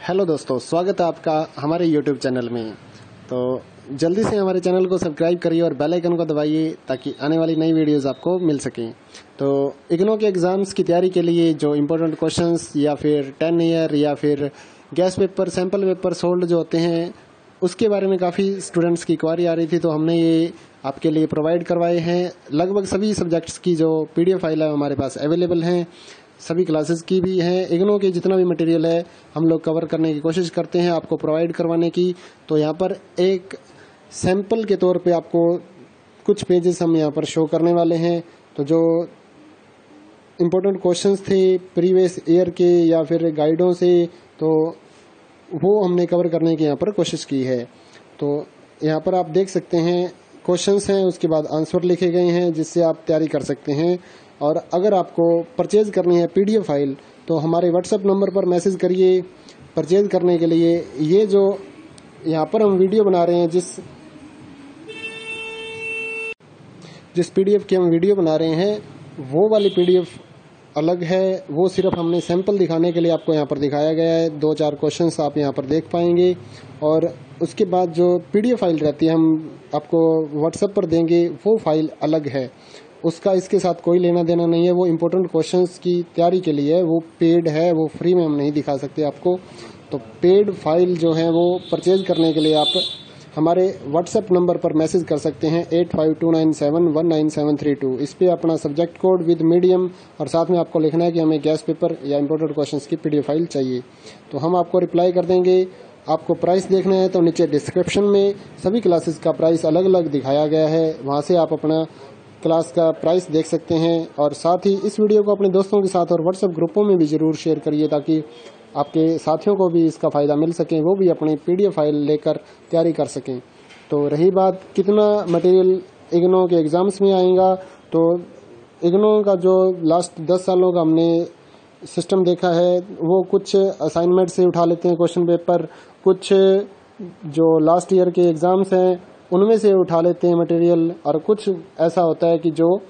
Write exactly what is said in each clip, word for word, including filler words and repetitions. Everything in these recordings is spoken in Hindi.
हेलो दोस्तों, स्वागत है आपका हमारे यूट्यूब चैनल में। तो जल्दी से हमारे चैनल को सब्सक्राइब करिए और बेल आइकन को दबाइए ताकि आने वाली नई वीडियोस आपको मिल सकें। तो इग्नो के एग्ज़ाम्स की तैयारी के लिए जो इम्पोर्टेंट क्वेश्चंस या फिर टेन ईयर या फिर guess paper, sample paper solved जो होते हैं, उसके बारे में काफ़ी स्टूडेंट्स की क्वारी आ रही थी, तो हमने ये आपके लिए प्रोवाइड करवाए हैं। लगभग सभी सब्जेक्ट्स की जो पीडीएफ फाइल है हमारे पास अवेलेबल हैं, सभी क्लासेस की भी हैं। इग्नो के जितना भी मटेरियल है हम लोग कवर करने की कोशिश करते हैं आपको प्रोवाइड करवाने की। तो यहाँ पर एक सैंपल के तौर पे आपको कुछ पेजेस हम यहाँ पर शो करने वाले हैं। तो जो इम्पोर्टेंट क्वेश्चंस थे प्रीवियस ईयर के या फिर गाइडों से, तो वो हमने कवर करने की यहाँ पर कोशिश की है। तो यहाँ पर आप देख सकते हैं क्वेश्चंस हैं, उसके बाद आंसर लिखे गए हैं जिससे आप तैयारी कर सकते हैं। और अगर आपको परचेज करनी है पीडीएफ फाइल तो हमारे व्हाट्सएप नंबर पर मैसेज करिए परचेज करने के लिए। ये जो यहाँ पर हम वीडियो बना रहे हैं, जिस जिस पीडीएफ की हम वीडियो बना रहे हैं, वो वाली पीडीएफ अलग है। वो सिर्फ हमने सैंपल दिखाने के लिए आपको यहाँ पर दिखाया गया है। दो चार क्वेश्चंस आप यहाँ पर देख पाएंगे और उसके बाद जो पीडीएफ फाइल रहती है हम आपको व्हाट्सएप पर देंगे, वो फाइल अलग है। उसका इसके साथ कोई लेना देना नहीं है। वो इम्पोर्टेंट क्वेश्चंस की तैयारी के लिए है, वो पेड है, वो फ्री में हम नहीं दिखा सकते आपको। तो पेड फाइल जो है वो परचेज करने के लिए आप हमारे व्हाट्सएप नंबर पर मैसेज कर सकते हैं eight five two nine seven one nine seven three two. इस पे अपना सब्जेक्ट कोड विद मीडियम और साथ में आपको लिखना है कि हमें गैस पेपर या इम्पोर्टेंट क्वेश्चंस की पीडीएफ फाइल चाहिए। तो हम आपको रिप्लाई कर देंगे। आपको प्राइस देखना है तो नीचे डिस्क्रिप्शन में सभी क्लासेस का प्राइस अलग अलग दिखाया गया है, वहाँ से आप अपना क्लास का प्राइस देख सकते हैं। और साथ ही इस वीडियो को अपने दोस्तों के साथ और व्हाट्सएप ग्रुपों में भी ज़रूर शेयर करिए ताकि आपके साथियों को भी इसका फ़ायदा मिल सके, वो भी अपनी पीडीएफ फाइल लेकर तैयारी कर सकें। तो रही बात कितना मटेरियल इग्नो के एग्ज़ाम्स में आएगा, तो इग्नो का जो लास्ट दस सालों का हमने सिस्टम देखा है, वो कुछ असाइनमेंट से उठा लेते हैं क्वेश्चन पेपर, कुछ जो लास्ट ईयर के एग्ज़ाम्स हैं उनमें से उठा लेते हैं मटेरियल, और कुछ ऐसा होता है कि जो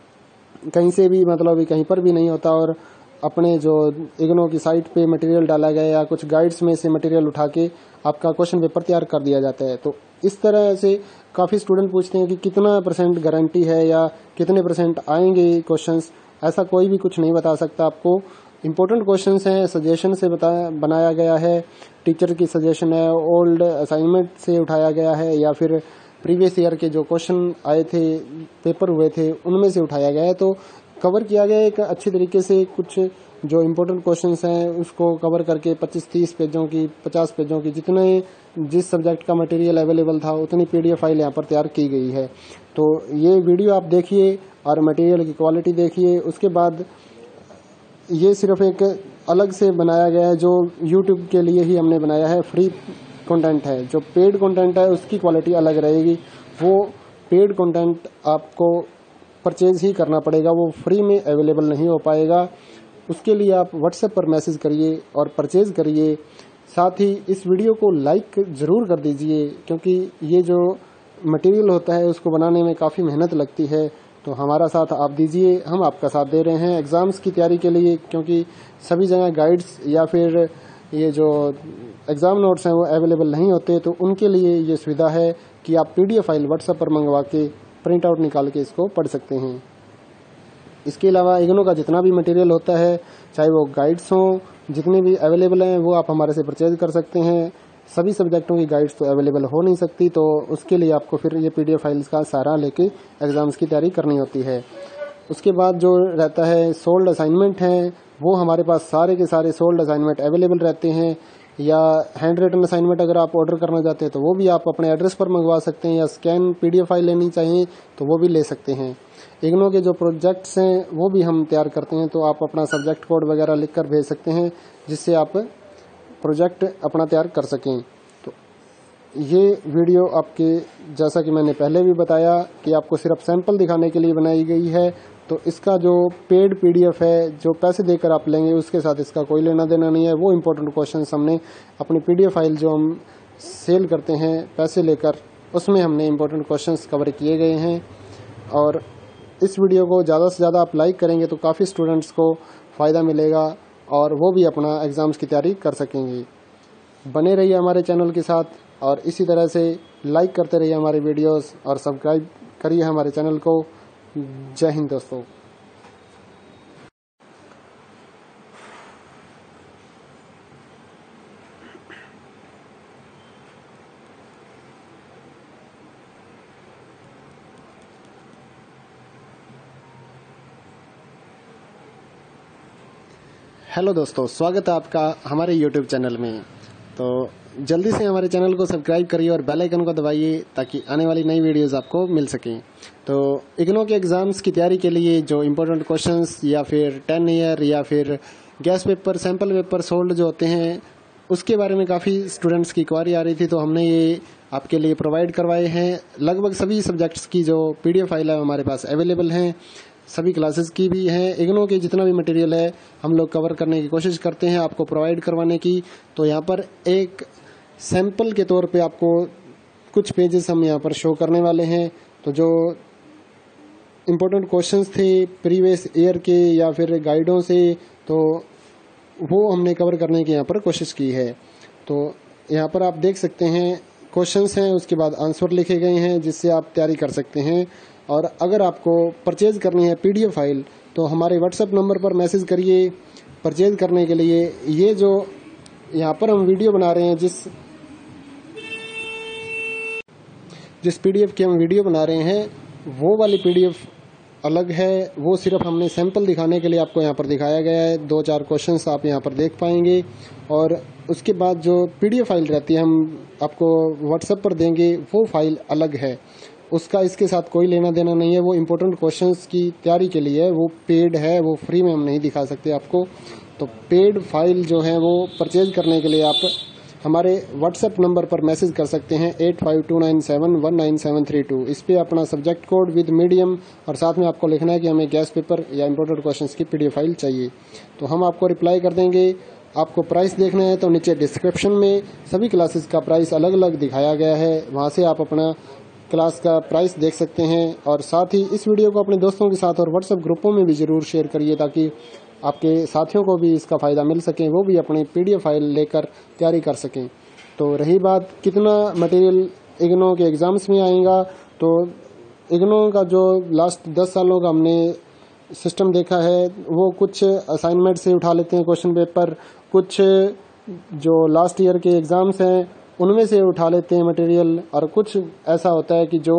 कहीं से भी मतलब कहीं पर भी नहीं होता और अपने जो इग्नो की साइट पे मटेरियल डाला गया या कुछ गाइड्स में से मटेरियल उठा के आपका क्वेश्चन पेपर तैयार कर दिया जाता है। तो इस तरह से काफ़ी स्टूडेंट पूछते हैं कि कितना परसेंट गारंटी है या कितने परसेंट आएंगे क्वेश्चंस। ऐसा कोई भी कुछ नहीं बता सकता आपको। इम्पोर्टेंट क्वेश्चंस हैं, सजेशन से बताया बनाया गया है, टीचर की सजेशन है, ओल्ड असाइनमेंट से उठाया गया है या फिर प्रीवियस ईयर के जो क्वेश्चन आए थे, पेपर हुए थे, उनमें से उठाया गया है। तो कवर किया गया है एक अच्छी तरीके से। कुछ जो इम्पोर्टेंट क्वेश्चंस हैं उसको कवर करके पच्चीस तीस पेजों की, पचास पेजों की, जितने जिस सब्जेक्ट का मटेरियल अवेलेबल था उतनी पीडीएफ फाइल यहाँ पर तैयार की गई है। तो ये वीडियो आप देखिए और मटेरियल की क्वालिटी देखिए। उसके बाद ये सिर्फ एक अलग से बनाया गया है जो यूट्यूब के लिए ही हमने बनाया है, फ्री कंटेंट है। जो पेड कंटेंट है उसकी क्वालिटी अलग रहेगी। वो पेड कंटेंट आपको परचेज ही करना पड़ेगा, वो फ्री में अवेलेबल नहीं हो पाएगा। उसके लिए आप व्हाट्सएप पर मैसेज करिए और परचेज करिए। साथ ही इस वीडियो को लाइक ज़रूर कर दीजिए, क्योंकि ये जो मटेरियल होता है उसको बनाने में काफ़ी मेहनत लगती है। तो हमारा साथ आप दीजिए, हम आपका साथ दे रहे हैं एग्ज़ाम्स की तैयारी के लिए, क्योंकि सभी जगह गाइड्स या फिर ये जो एग्ज़ाम नोट्स हैं वो अवेलेबल नहीं होते। तो उनके लिए ये सुविधा है कि आप पीडीएफ फाइल व्हाट्सएप पर मंगवा के प्रिंट आउट निकाल के इसको पढ़ सकते हैं। इसके अलावा इग्नो का जितना भी मटेरियल होता है, चाहे वो गाइड्स हों, जितने भी अवेलेबल हैं वो आप हमारे से परचेज कर सकते हैं। सभी सब्जेक्टों की गाइड्स तो अवेलेबल हो नहीं सकती, तो उसके लिए आपको फिर ये पीडीएफ फाइल्स का सहारा लेके एग्ज़ाम्स की तैयारी करनी होती है। उसके बाद जो रहता है सोल्ड असाइनमेंट हैं, वो हमारे पास सारे के सारे सोल्ड असाइनमेंट अवेलेबल रहते हैं। या हैंड रिटन असाइनमेंट अगर आप ऑर्डर करना चाहते हैं तो वो भी आप अपने एड्रेस पर मंगवा सकते हैं, या स्कैन पीडीएफ फाइल लेनी चाहिए तो वो भी ले सकते हैं। इग्नो के जो प्रोजेक्ट्स हैं वो भी हम तैयार करते हैं, तो आप अपना सब्जेक्ट कोड वगैरह लिख कर भेज सकते हैं जिससे आप प्रोजेक्ट अपना तैयार कर सकें। तो ये वीडियो आपके, जैसा कि मैंने पहले भी बताया, कि आपको सिर्फ सैंपल दिखाने के लिए बनाई गई है। तो इसका जो पेड पीडीएफ है, जो पैसे देकर आप लेंगे, उसके साथ इसका कोई लेना देना नहीं है। वो इम्पोर्टेंट क्वेश्चंस हमने अपनी पीडीएफ फाइल जो हम सेल करते हैं पैसे लेकर, उसमें हमने इम्पोर्टेंट क्वेश्चंस कवर किए गए हैं। और इस वीडियो को ज़्यादा से ज़्यादा आप लाइक करेंगे तो काफ़ी स्टूडेंट्स को फ़ायदा मिलेगा और वो भी अपना एग्ज़ाम्स की तैयारी कर सकेंगे। बने रहिए हमारे चैनल के साथ और इसी तरह से लाइक करते रहिए हमारे वीडियोस और सब्सक्राइब करिए हमारे चैनल को। जय हिंद दोस्तों। हेलो दोस्तों, स्वागत है आपका हमारे यूट्यूब चैनल में। तो जल्दी से हमारे चैनल को सब्सक्राइब करिए और बेल आइकन को दबाइए ताकि आने वाली नई वीडियोस आपको मिल सकें। तो इग्नो के एग्ज़ाम्स की तैयारी के लिए जो इम्पोर्टेंट क्वेश्चंस या फिर टेन ईयर या फिर guess paper, sample paper solved जो होते हैं, उसके बारे में काफ़ी स्टूडेंट्स की क्वारी आ रही थी, तो हमने ये आपके लिए प्रोवाइड करवाए हैं। लगभग सभी सब्जेक्ट्स की जो पीडीएफ फाइल है हमारे पास अवेलेबल हैं, सभी क्लासेस की भी हैं। इग्नो के जितना भी मटेरियल है हम लोग कवर करने की कोशिश करते हैं आपको प्रोवाइड करवाने की। तो यहाँ पर एक सैंपल के तौर पे आपको कुछ पेजेस हम यहाँ पर शो करने वाले हैं। तो जो इम्पोर्टेंट क्वेश्चंस थे प्रीवियस ईयर के या फिर गाइडों से, तो वो हमने कवर करने की यहाँ पर कोशिश की है। तो यहाँ पर आप देख सकते हैं क्वेश्चंस हैं, उसके बाद आंसर लिखे गए हैं जिससे आप तैयारी कर सकते हैं। और अगर आपको परचेज करनी है पीडीएफ फाइल तो हमारे व्हाट्सएप नंबर पर मैसेज करिए परचेज करने के लिए। ये जो यहाँ पर हम वीडियो बना रहे हैं, जिस जिस पीडीएफ की हम वीडियो बना रहे हैं, वो वाली पीडीएफ अलग है। वो सिर्फ हमने सैंपल दिखाने के लिए आपको यहाँ पर दिखाया गया है। दो चार क्वेश्चंस आप यहाँ पर देख पाएंगे और उसके बाद जो पीडीएफ फाइल रहती है हम आपको व्हाट्सएप पर देंगे, वो फाइल अलग है। उसका इसके साथ कोई लेना देना नहीं है। वो इम्पोर्टेंट क्वेश्चंस की तैयारी के लिए है, वो पेड है, वो फ्री में हम नहीं दिखा सकते आपको। तो पेड फाइल जो है वो परचेज करने के लिए आप हमारे व्हाट्सएप नंबर पर मैसेज कर सकते हैं eight five two nine seven one nine seven three two. इस पे अपना सब्जेक्ट कोड विद मीडियम और साथ में आपको लिखना है कि हमें गैस पेपर या इम्पोर्टेंट क्वेश्चंस की पीडीएफ फाइल चाहिए, तो हम आपको रिप्लाई कर देंगे। आपको प्राइस देखना है तो नीचे डिस्क्रिप्शन में सभी क्लासेस का प्राइस अलग अलग दिखाया गया है, वहाँ से आप अपना क्लास का प्राइस देख सकते हैं। और साथ ही इस वीडियो को अपने दोस्तों के साथ और व्हाट्सएप ग्रुपों में भी ज़रूर शेयर करिए ताकि आपके साथियों को भी इसका फ़ायदा मिल सके, वो भी अपनी पीडीएफ फाइल लेकर तैयारी कर सकें। तो रही बात कितना मटेरियल इग्नो के एग्ज़ाम्स में आएगा, तो इग्नो का जो लास्ट दस सालों का हमने सिस्टम देखा है, वो कुछ असाइनमेंट से उठा लेते हैं क्वेश्चन पेपर, कुछ जो लास्ट ईयर के एग्ज़ाम्स हैं उनमें से उठा लेते हैं मटेरियल, और कुछ ऐसा होता है कि जो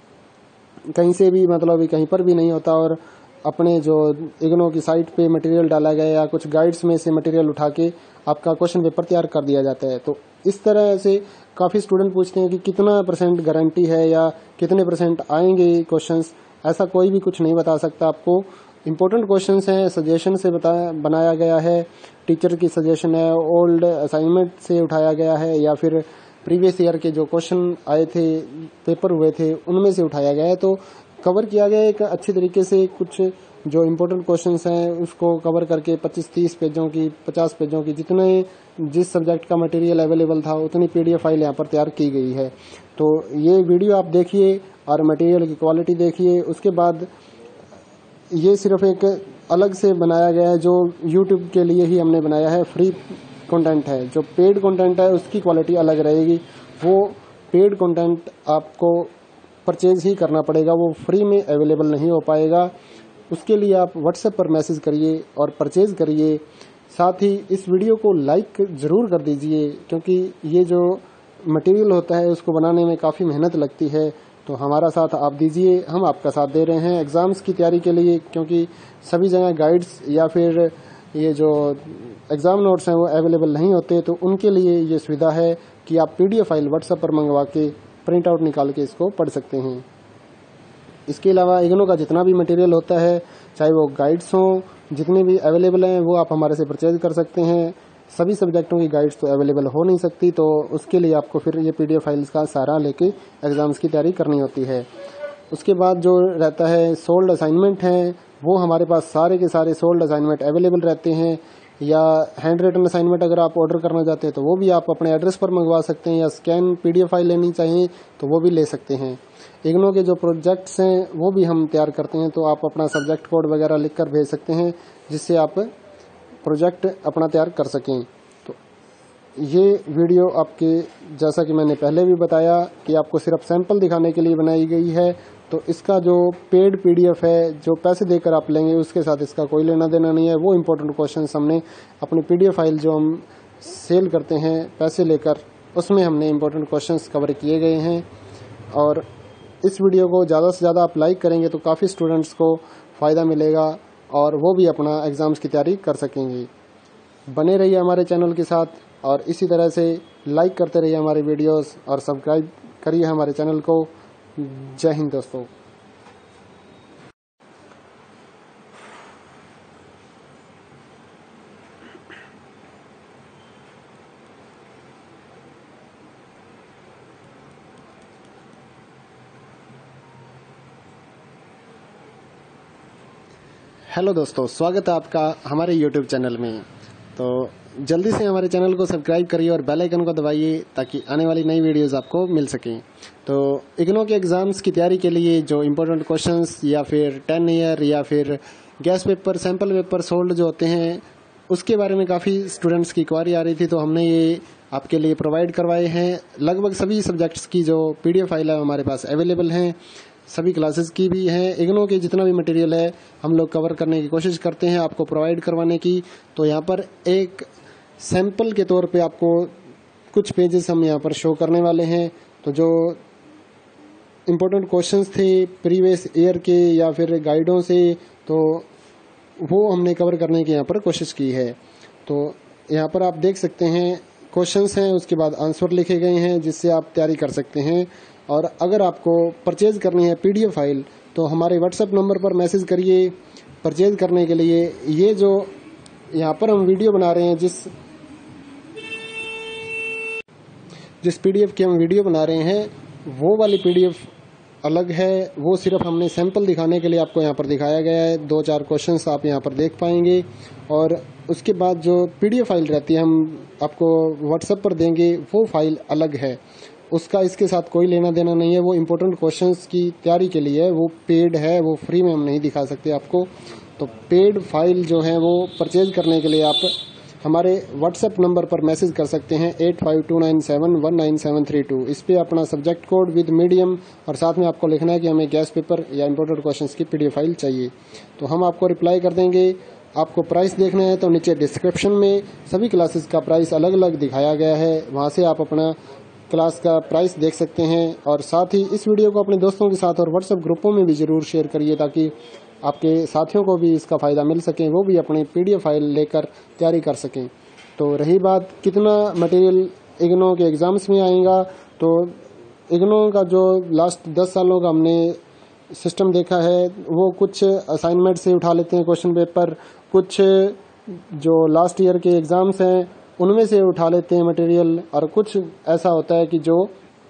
कहीं से भी मतलब कहीं पर भी नहीं होता और अपने जो इग्नो की साइट पे मटेरियल डाला गया या कुछ गाइड्स में से मटेरियल उठा के आपका क्वेश्चन पेपर तैयार कर दिया जाता है। तो इस तरह से काफ़ी स्टूडेंट पूछते हैं कि कितना परसेंट गारंटी है या कितने परसेंट आएंगे क्वेश्चंस। ऐसा कोई भी कुछ नहीं बता सकता आपको। इम्पोर्टेंट क्वेश्चंस हैं, सजेशन से बताया बनाया गया है, टीचर की सजेशन है, ओल्ड असाइनमेंट से उठाया गया है या फिर प्रीवियस ईयर के जो क्वेश्चन आए थे, पेपर हुए थे, उनमें से उठाया गया है। तो कवर किया गया एक अच्छी तरीके से। कुछ जो इम्पोर्टेंट क्वेश्चंस हैं उसको कवर करके पच्चीस तीस पेजों की, पचास पेजों की, जितने जिस सब्जेक्ट का मटेरियल अवेलेबल था उतनी पीडीएफ फाइल यहाँ पर तैयार की गई है। तो ये वीडियो आप देखिए और मटेरियल की क्वालिटी देखिए। उसके बाद ये सिर्फ एक अलग से बनाया गया है जो यूट्यूब के लिए ही हमने बनाया है, फ्री कंटेंट है। जो पेड कंटेंट है उसकी क्वालिटी अलग रहेगी, वो पेड कंटेंट आपको परचेज ही करना पड़ेगा, वो फ्री में अवेलेबल नहीं हो पाएगा। उसके लिए आप व्हाट्सएप पर मैसेज करिए और परचेज करिए। साथ ही इस वीडियो को लाइक ज़रूर कर दीजिए, क्योंकि ये जो मटेरियल होता है उसको बनाने में काफ़ी मेहनत लगती है। तो हमारा साथ आप दीजिए, हम आपका साथ दे रहे हैं एग्ज़ाम्स की तैयारी के लिए, क्योंकि सभी जगह गाइड्स या फिर ये जो एग्ज़ाम नोट्स हैं वो अवेलेबल नहीं होते। तो उनके लिए ये सुविधा है कि आप पीडीएफ फाइल व्हाट्सएप पर मंगवा के प्रिंट आउट निकाल के इसको पढ़ सकते हैं। इसके अलावा इग्नो का जितना भी मटेरियल होता है, चाहे वो गाइड्स हों, जितने भी अवेलेबल हैं वो आप हमारे से परचेज कर सकते हैं। सभी सब्जेक्टों की गाइड्स तो अवेलेबल हो नहीं सकती, तो उसके लिए आपको फिर ये पीडीएफ फाइल्स का सहारा लेके एग्ज़ाम्स की तैयारी करनी होती है। उसके बाद जो रहता है सोल्ड असाइनमेंट हैं, वो हमारे पास सारे के सारे सोल्ड असाइनमेंट अवेलेबल रहते हैं। या हैंड रिटन असाइनमेंट अगर आप ऑर्डर करना चाहते हैं तो वो भी आप अपने एड्रेस पर मंगवा सकते हैं, या स्कैन पीडीएफ फाइल लेनी चाहिए तो वो भी ले सकते हैं। इग्नो के जो प्रोजेक्ट्स हैं वो भी हम तैयार करते हैं, तो आप अपना सब्जेक्ट कोड वगैरह लिख कर भेज सकते हैं जिससे आप प्रोजेक्ट अपना तैयार कर सकें। तो ये वीडियो आपके, जैसा कि मैंने पहले भी बताया कि आपको सिर्फ सैंपल दिखाने के लिए बनाई गई है, तो इसका जो पेड पीडीएफ है, जो पैसे देकर आप लेंगे, उसके साथ इसका कोई लेना देना नहीं है। वो इम्पोर्टेंट क्वेश्चंस हमने अपनी पीडीएफ फाइल जो हम सेल करते हैं पैसे लेकर, उसमें हमने इम्पोर्टेंट क्वेश्चंस कवर किए गए हैं। और इस वीडियो को ज़्यादा से ज़्यादा आप लाइक करेंगे तो काफ़ी स्टूडेंट्स को फ़ायदा मिलेगा और वो भी अपना एग्ज़ाम्स की तैयारी कर सकेंगे। बने रहिए हमारे चैनल के साथ और इसी तरह से लाइक करते रहिए हमारे वीडियोस और सब्सक्राइब करिए हमारे चैनल को। जय हिंद दोस्तों। हेलो दोस्तों, स्वागत है आपका हमारे यूट्यूब चैनल में। तो जल्दी से हमारे चैनल को सब्सक्राइब करिए और बेल आइकन को दबाइए ताकि आने वाली नई वीडियोस आपको मिल सकें। तो इग्नो के एग्ज़ाम्स की तैयारी के लिए जो इम्पोर्टेंट क्वेश्चंस या फिर टेन ईयर या फिर guess paper, sample paper solved जो होते हैं, उसके बारे में काफ़ी स्टूडेंट्स की क्वारी आ रही थी, तो हमने ये आपके लिए प्रोवाइड करवाए हैं। लगभग सभी सब्जेक्ट्स की जो पीडीएफ फाइल है हमारे पास अवेलेबल हैं, सभी क्लासेस की भी हैं। इग्नो के जितना भी मटेरियल है हम लोग कवर करने की कोशिश करते हैं आपको प्रोवाइड करवाने की। तो यहाँ पर एक सैंपल के तौर पे आपको कुछ पेजेस हम यहाँ पर शो करने वाले हैं। तो जो इम्पोर्टेंट क्वेश्चंस थे प्रीवियस ईयर के या फिर गाइडों से, तो वो हमने कवर करने की यहाँ पर कोशिश की है। तो यहाँ पर आप देख सकते हैं क्वेश्चंस हैं, उसके बाद आंसर लिखे गए हैं जिससे आप तैयारी कर सकते हैं। और अगर आपको परचेज करनी है पीडीएफ फाइल तो हमारे व्हाट्सएप नंबर पर मैसेज करिए परचेज करने के लिए। ये जो यहाँ पर हम वीडियो बना रहे हैं, जिस जिस पीडीएफ की हम वीडियो बना रहे हैं, वो वाली पीडीएफ अलग है। वो सिर्फ हमने सैंपल दिखाने के लिए आपको यहाँ पर दिखाया गया है। दो चार क्वेश्चंस आप यहाँ पर देख पाएंगे और उसके बाद जो पीडीएफ फाइल रहती है हम आपको व्हाट्सएप पर देंगे, वो फाइल अलग है। उसका इसके साथ कोई लेना देना नहीं है। वो इम्पोर्टेंट क्वेश्चंस की तैयारी के लिए वो पेड है, वो फ्री में हम नहीं दिखा सकते आपको। तो पेड फाइल जो है वो परचेज करने के लिए आप हमारे व्हाट्सएप नंबर पर मैसेज कर सकते हैं eight five two nine seven one nine seven three two. इस पे अपना सब्जेक्ट कोड विद मीडियम और साथ में आपको लिखना है कि हमें गैस पेपर या इम्पोर्टेंट क्वेश्चंस की पीडीएफ फाइल चाहिए, तो हम आपको रिप्लाई कर देंगे। आपको प्राइस देखना है तो नीचे डिस्क्रिप्शन में सभी क्लासेस का प्राइस अलग अलग दिखाया गया है, वहाँ से आप अपना क्लास का प्राइस देख सकते हैं। और साथ ही इस वीडियो को अपने दोस्तों के साथ और व्हाट्सएप ग्रुपों में भी ज़रूर शेयर करिए ताकि आपके साथियों को भी इसका फ़ायदा मिल सके, वो भी अपनी पीडीएफ फाइल लेकर तैयारी कर सकें। तो रही बात कितना मटेरियल इग्नो के एग्ज़ाम्स में आएगा, तो इग्नो का जो लास्ट दस सालों का हमने सिस्टम देखा है, वो कुछ असाइनमेंट से उठा लेते हैं क्वेश्चन पेपर, कुछ जो लास्ट ईयर के एग्ज़ाम्स हैं उनमें से उठा लेते हैं मटेरियल, और कुछ ऐसा होता है कि जो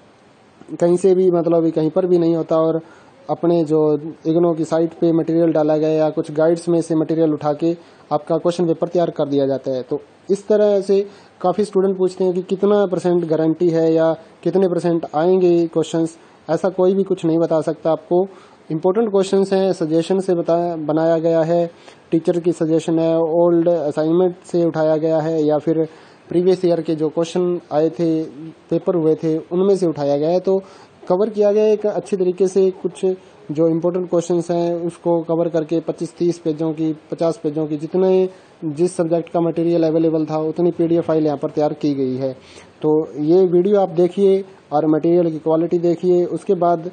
कहीं से भी मतलब कहीं पर भी नहीं होता और अपने जो इग्नो की साइट पे मटेरियल डाला गया या कुछ गाइड्स में से मटेरियल उठा के आपका क्वेश्चन पेपर तैयार कर दिया जाता है। तो इस तरह से काफ़ी स्टूडेंट पूछते हैं कि कितना परसेंट गारंटी है या कितने परसेंट आएंगे क्वेश्चंस। ऐसा कोई भी कुछ नहीं बता सकता आपको। इम्पोर्टेंट क्वेश्चंस हैं, सजेशन से बताया बनाया गया है, टीचर की सजेशन है, ओल्ड असाइनमेंट से उठाया गया है या फिर प्रीवियस ईयर के जो क्वेश्चन आए थे, पेपर हुए थे, उनमें से उठाया गया है। तो कवर किया गया एक अच्छी तरीके से। कुछ जो इम्पोर्टेंट क्वेश्चंस हैं उसको कवर करके पच्चीस तीस पेजों की, पचास पेजों की, जितने जिस सब्जेक्ट का मटेरियल अवेलेबल था उतनी पीडीएफ फाइल यहाँ पर तैयार की गई है। तो ये वीडियो आप देखिए और मटेरियल की क्वालिटी देखिए। उसके बाद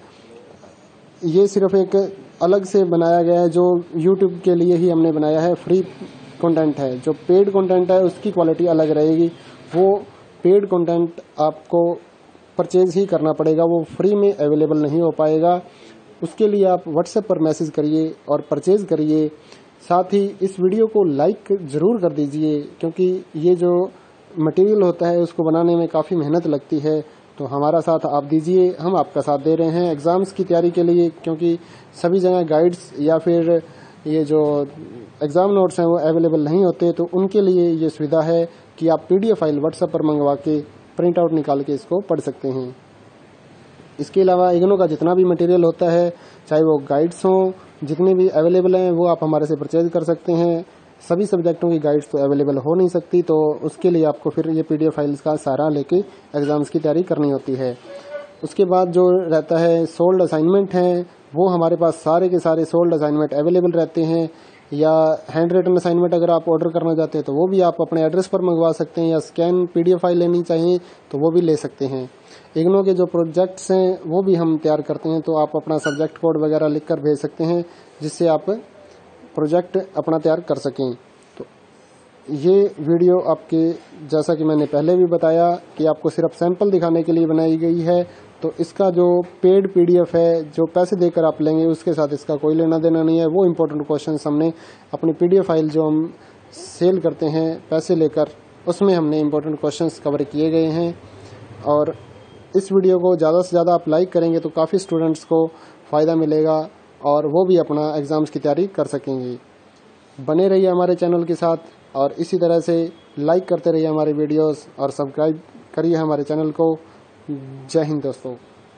ये सिर्फ एक अलग से बनाया गया है जो यूट्यूब के लिए ही हमने बनाया है, फ्री कंटेंट है। जो पेड कंटेंट है उसकी क्वालिटी अलग रहेगी। वो पेड कंटेंट आपको परचेज ही करना पड़ेगा, वो फ्री में अवेलेबल नहीं हो पाएगा। उसके लिए आप व्हाट्सएप पर मैसेज करिए और परचेज करिए। साथ ही इस वीडियो को लाइक ज़रूर कर दीजिए, क्योंकि ये जो मटेरियल होता है उसको बनाने में काफ़ी मेहनत लगती है। तो हमारा साथ आप दीजिए, हम आपका साथ दे रहे हैं एग्ज़ाम्स की तैयारी के लिए, क्योंकि सभी जगह गाइड्स या फिर ये जो एग्ज़ाम नोट्स हैं वो अवेलेबल नहीं होते। तो उनके लिए ये सुविधा है कि आप पीडीएफ फाइल व्हाट्सएप पर मंगवा के प्रिंट आउट निकाल के इसको पढ़ सकते हैं। इसके अलावा इग्नो का जितना भी मटेरियल होता है, चाहे वो गाइड्स हों, जितने भी अवेलेबल हैं, वो आप हमारे से परचेज कर सकते हैं। सभी सब्जेक्टों की गाइड्स तो अवेलेबल हो नहीं सकती, तो उसके लिए आपको फिर ये पीडीएफ फाइल्स का सहारा लेके एग्ज़ाम्स की तैयारी करनी होती है। उसके बाद जो रहता है सोल्ड असाइनमेंट हैं, वो हमारे पास सारे के सारे सोल्ड असाइनमेंट अवेलेबल रहते हैं, या हैंड रिटन असाइनमेंट अगर आप ऑर्डर करना चाहते हैं तो वो भी आप अपने एड्रेस पर मंगवा सकते हैं, या स्कैन पीडीएफ फाइल लेनी चाहिए तो वो भी ले सकते हैं। इग्नो के जो प्रोजेक्ट्स हैं वो भी हम तैयार करते हैं, तो आप अपना सब्जेक्ट कोड वगैरह लिख कर भेज सकते हैं जिससे आप प्रोजेक्ट अपना तैयार कर सकें। तो ये वीडियो आपके, जैसा कि मैंने पहले भी बताया कि आपको सिर्फ सैंपल दिखाने के लिए बनाई गई है, तो इसका जो पेड पीडीएफ है जो पैसे देकर आप लेंगे उसके साथ इसका कोई लेना देना नहीं है। वो इम्पोर्टेंट क्वेश्चंस हमने अपनी पीडीएफ फाइल जो हम सेल करते हैं पैसे लेकर, उसमें हमने इम्पोर्टेंट क्वेश्चंस कवर किए गए हैं। और इस वीडियो को ज़्यादा से ज़्यादा आप लाइक करेंगे तो काफ़ी स्टूडेंट्स को फ़ायदा मिलेगा और वो भी अपना एग्ज़ाम्स की तैयारी कर सकेंगे। बने रहिए हमारे चैनल के साथ और इसी तरह से लाइक करते रहिए हमारे वीडियोस और सब्सक्राइब करिए हमारे चैनल को। जय हिंद दोस्तों।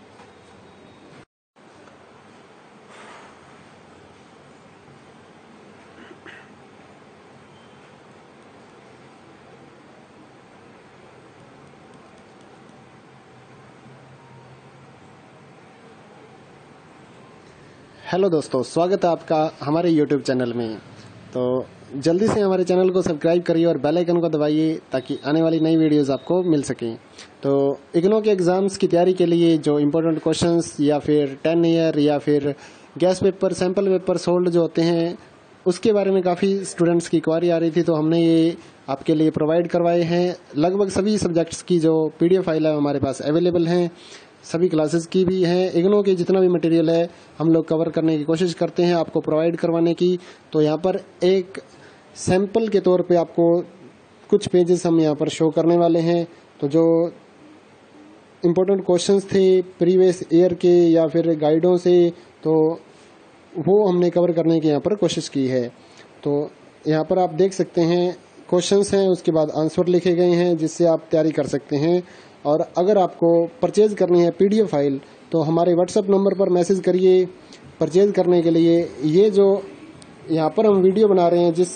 हेलो दोस्तों, स्वागत है आपका हमारे यूट्यूब चैनल में। तो जल्दी से हमारे चैनल को सब्सक्राइब करिए और बेल आइकन को दबाइए ताकि आने वाली नई वीडियोस आपको मिल सकें। तो इग्नो के एग्ज़ाम्स की तैयारी के लिए जो इम्पोर्टेंट क्वेश्चंस या फिर टेन ईयर या फिर guess paper, sample paper solved जो होते हैं, उसके बारे में काफ़ी स्टूडेंट्स की क्वारी आ रही थी, तो हमने ये आपके लिए प्रोवाइड करवाए हैं। लगभग सभी सब्जेक्ट्स की जो पीडीएफ फाइल है हमारे पास अवेलेबल हैं, सभी क्लासेस की भी हैं। इग्नो के जितना भी मटेरियल है हम लोग कवर करने की कोशिश करते हैं आपको प्रोवाइड करवाने की। तो यहाँ पर एक सैंपल के तौर पे आपको कुछ पेजेस हम यहाँ पर शो करने वाले हैं। तो जो इम्पोर्टेंट क्वेश्चंस थे प्रीवियस ईयर के या फिर गाइडों से, तो वो हमने कवर करने की यहाँ पर कोशिश की है। तो यहाँ पर आप देख सकते हैं क्वेश्चंस हैं, उसके बाद आंसर लिखे गए हैं जिससे आप तैयारी कर सकते हैं। और अगर आपको परचेज करनी है पीडीएफ फाइल तो हमारे व्हाट्सएप नंबर पर मैसेज करिए परचेज करने के लिए। ये जो यहाँ पर हम वीडियो बना रहे हैं, जिस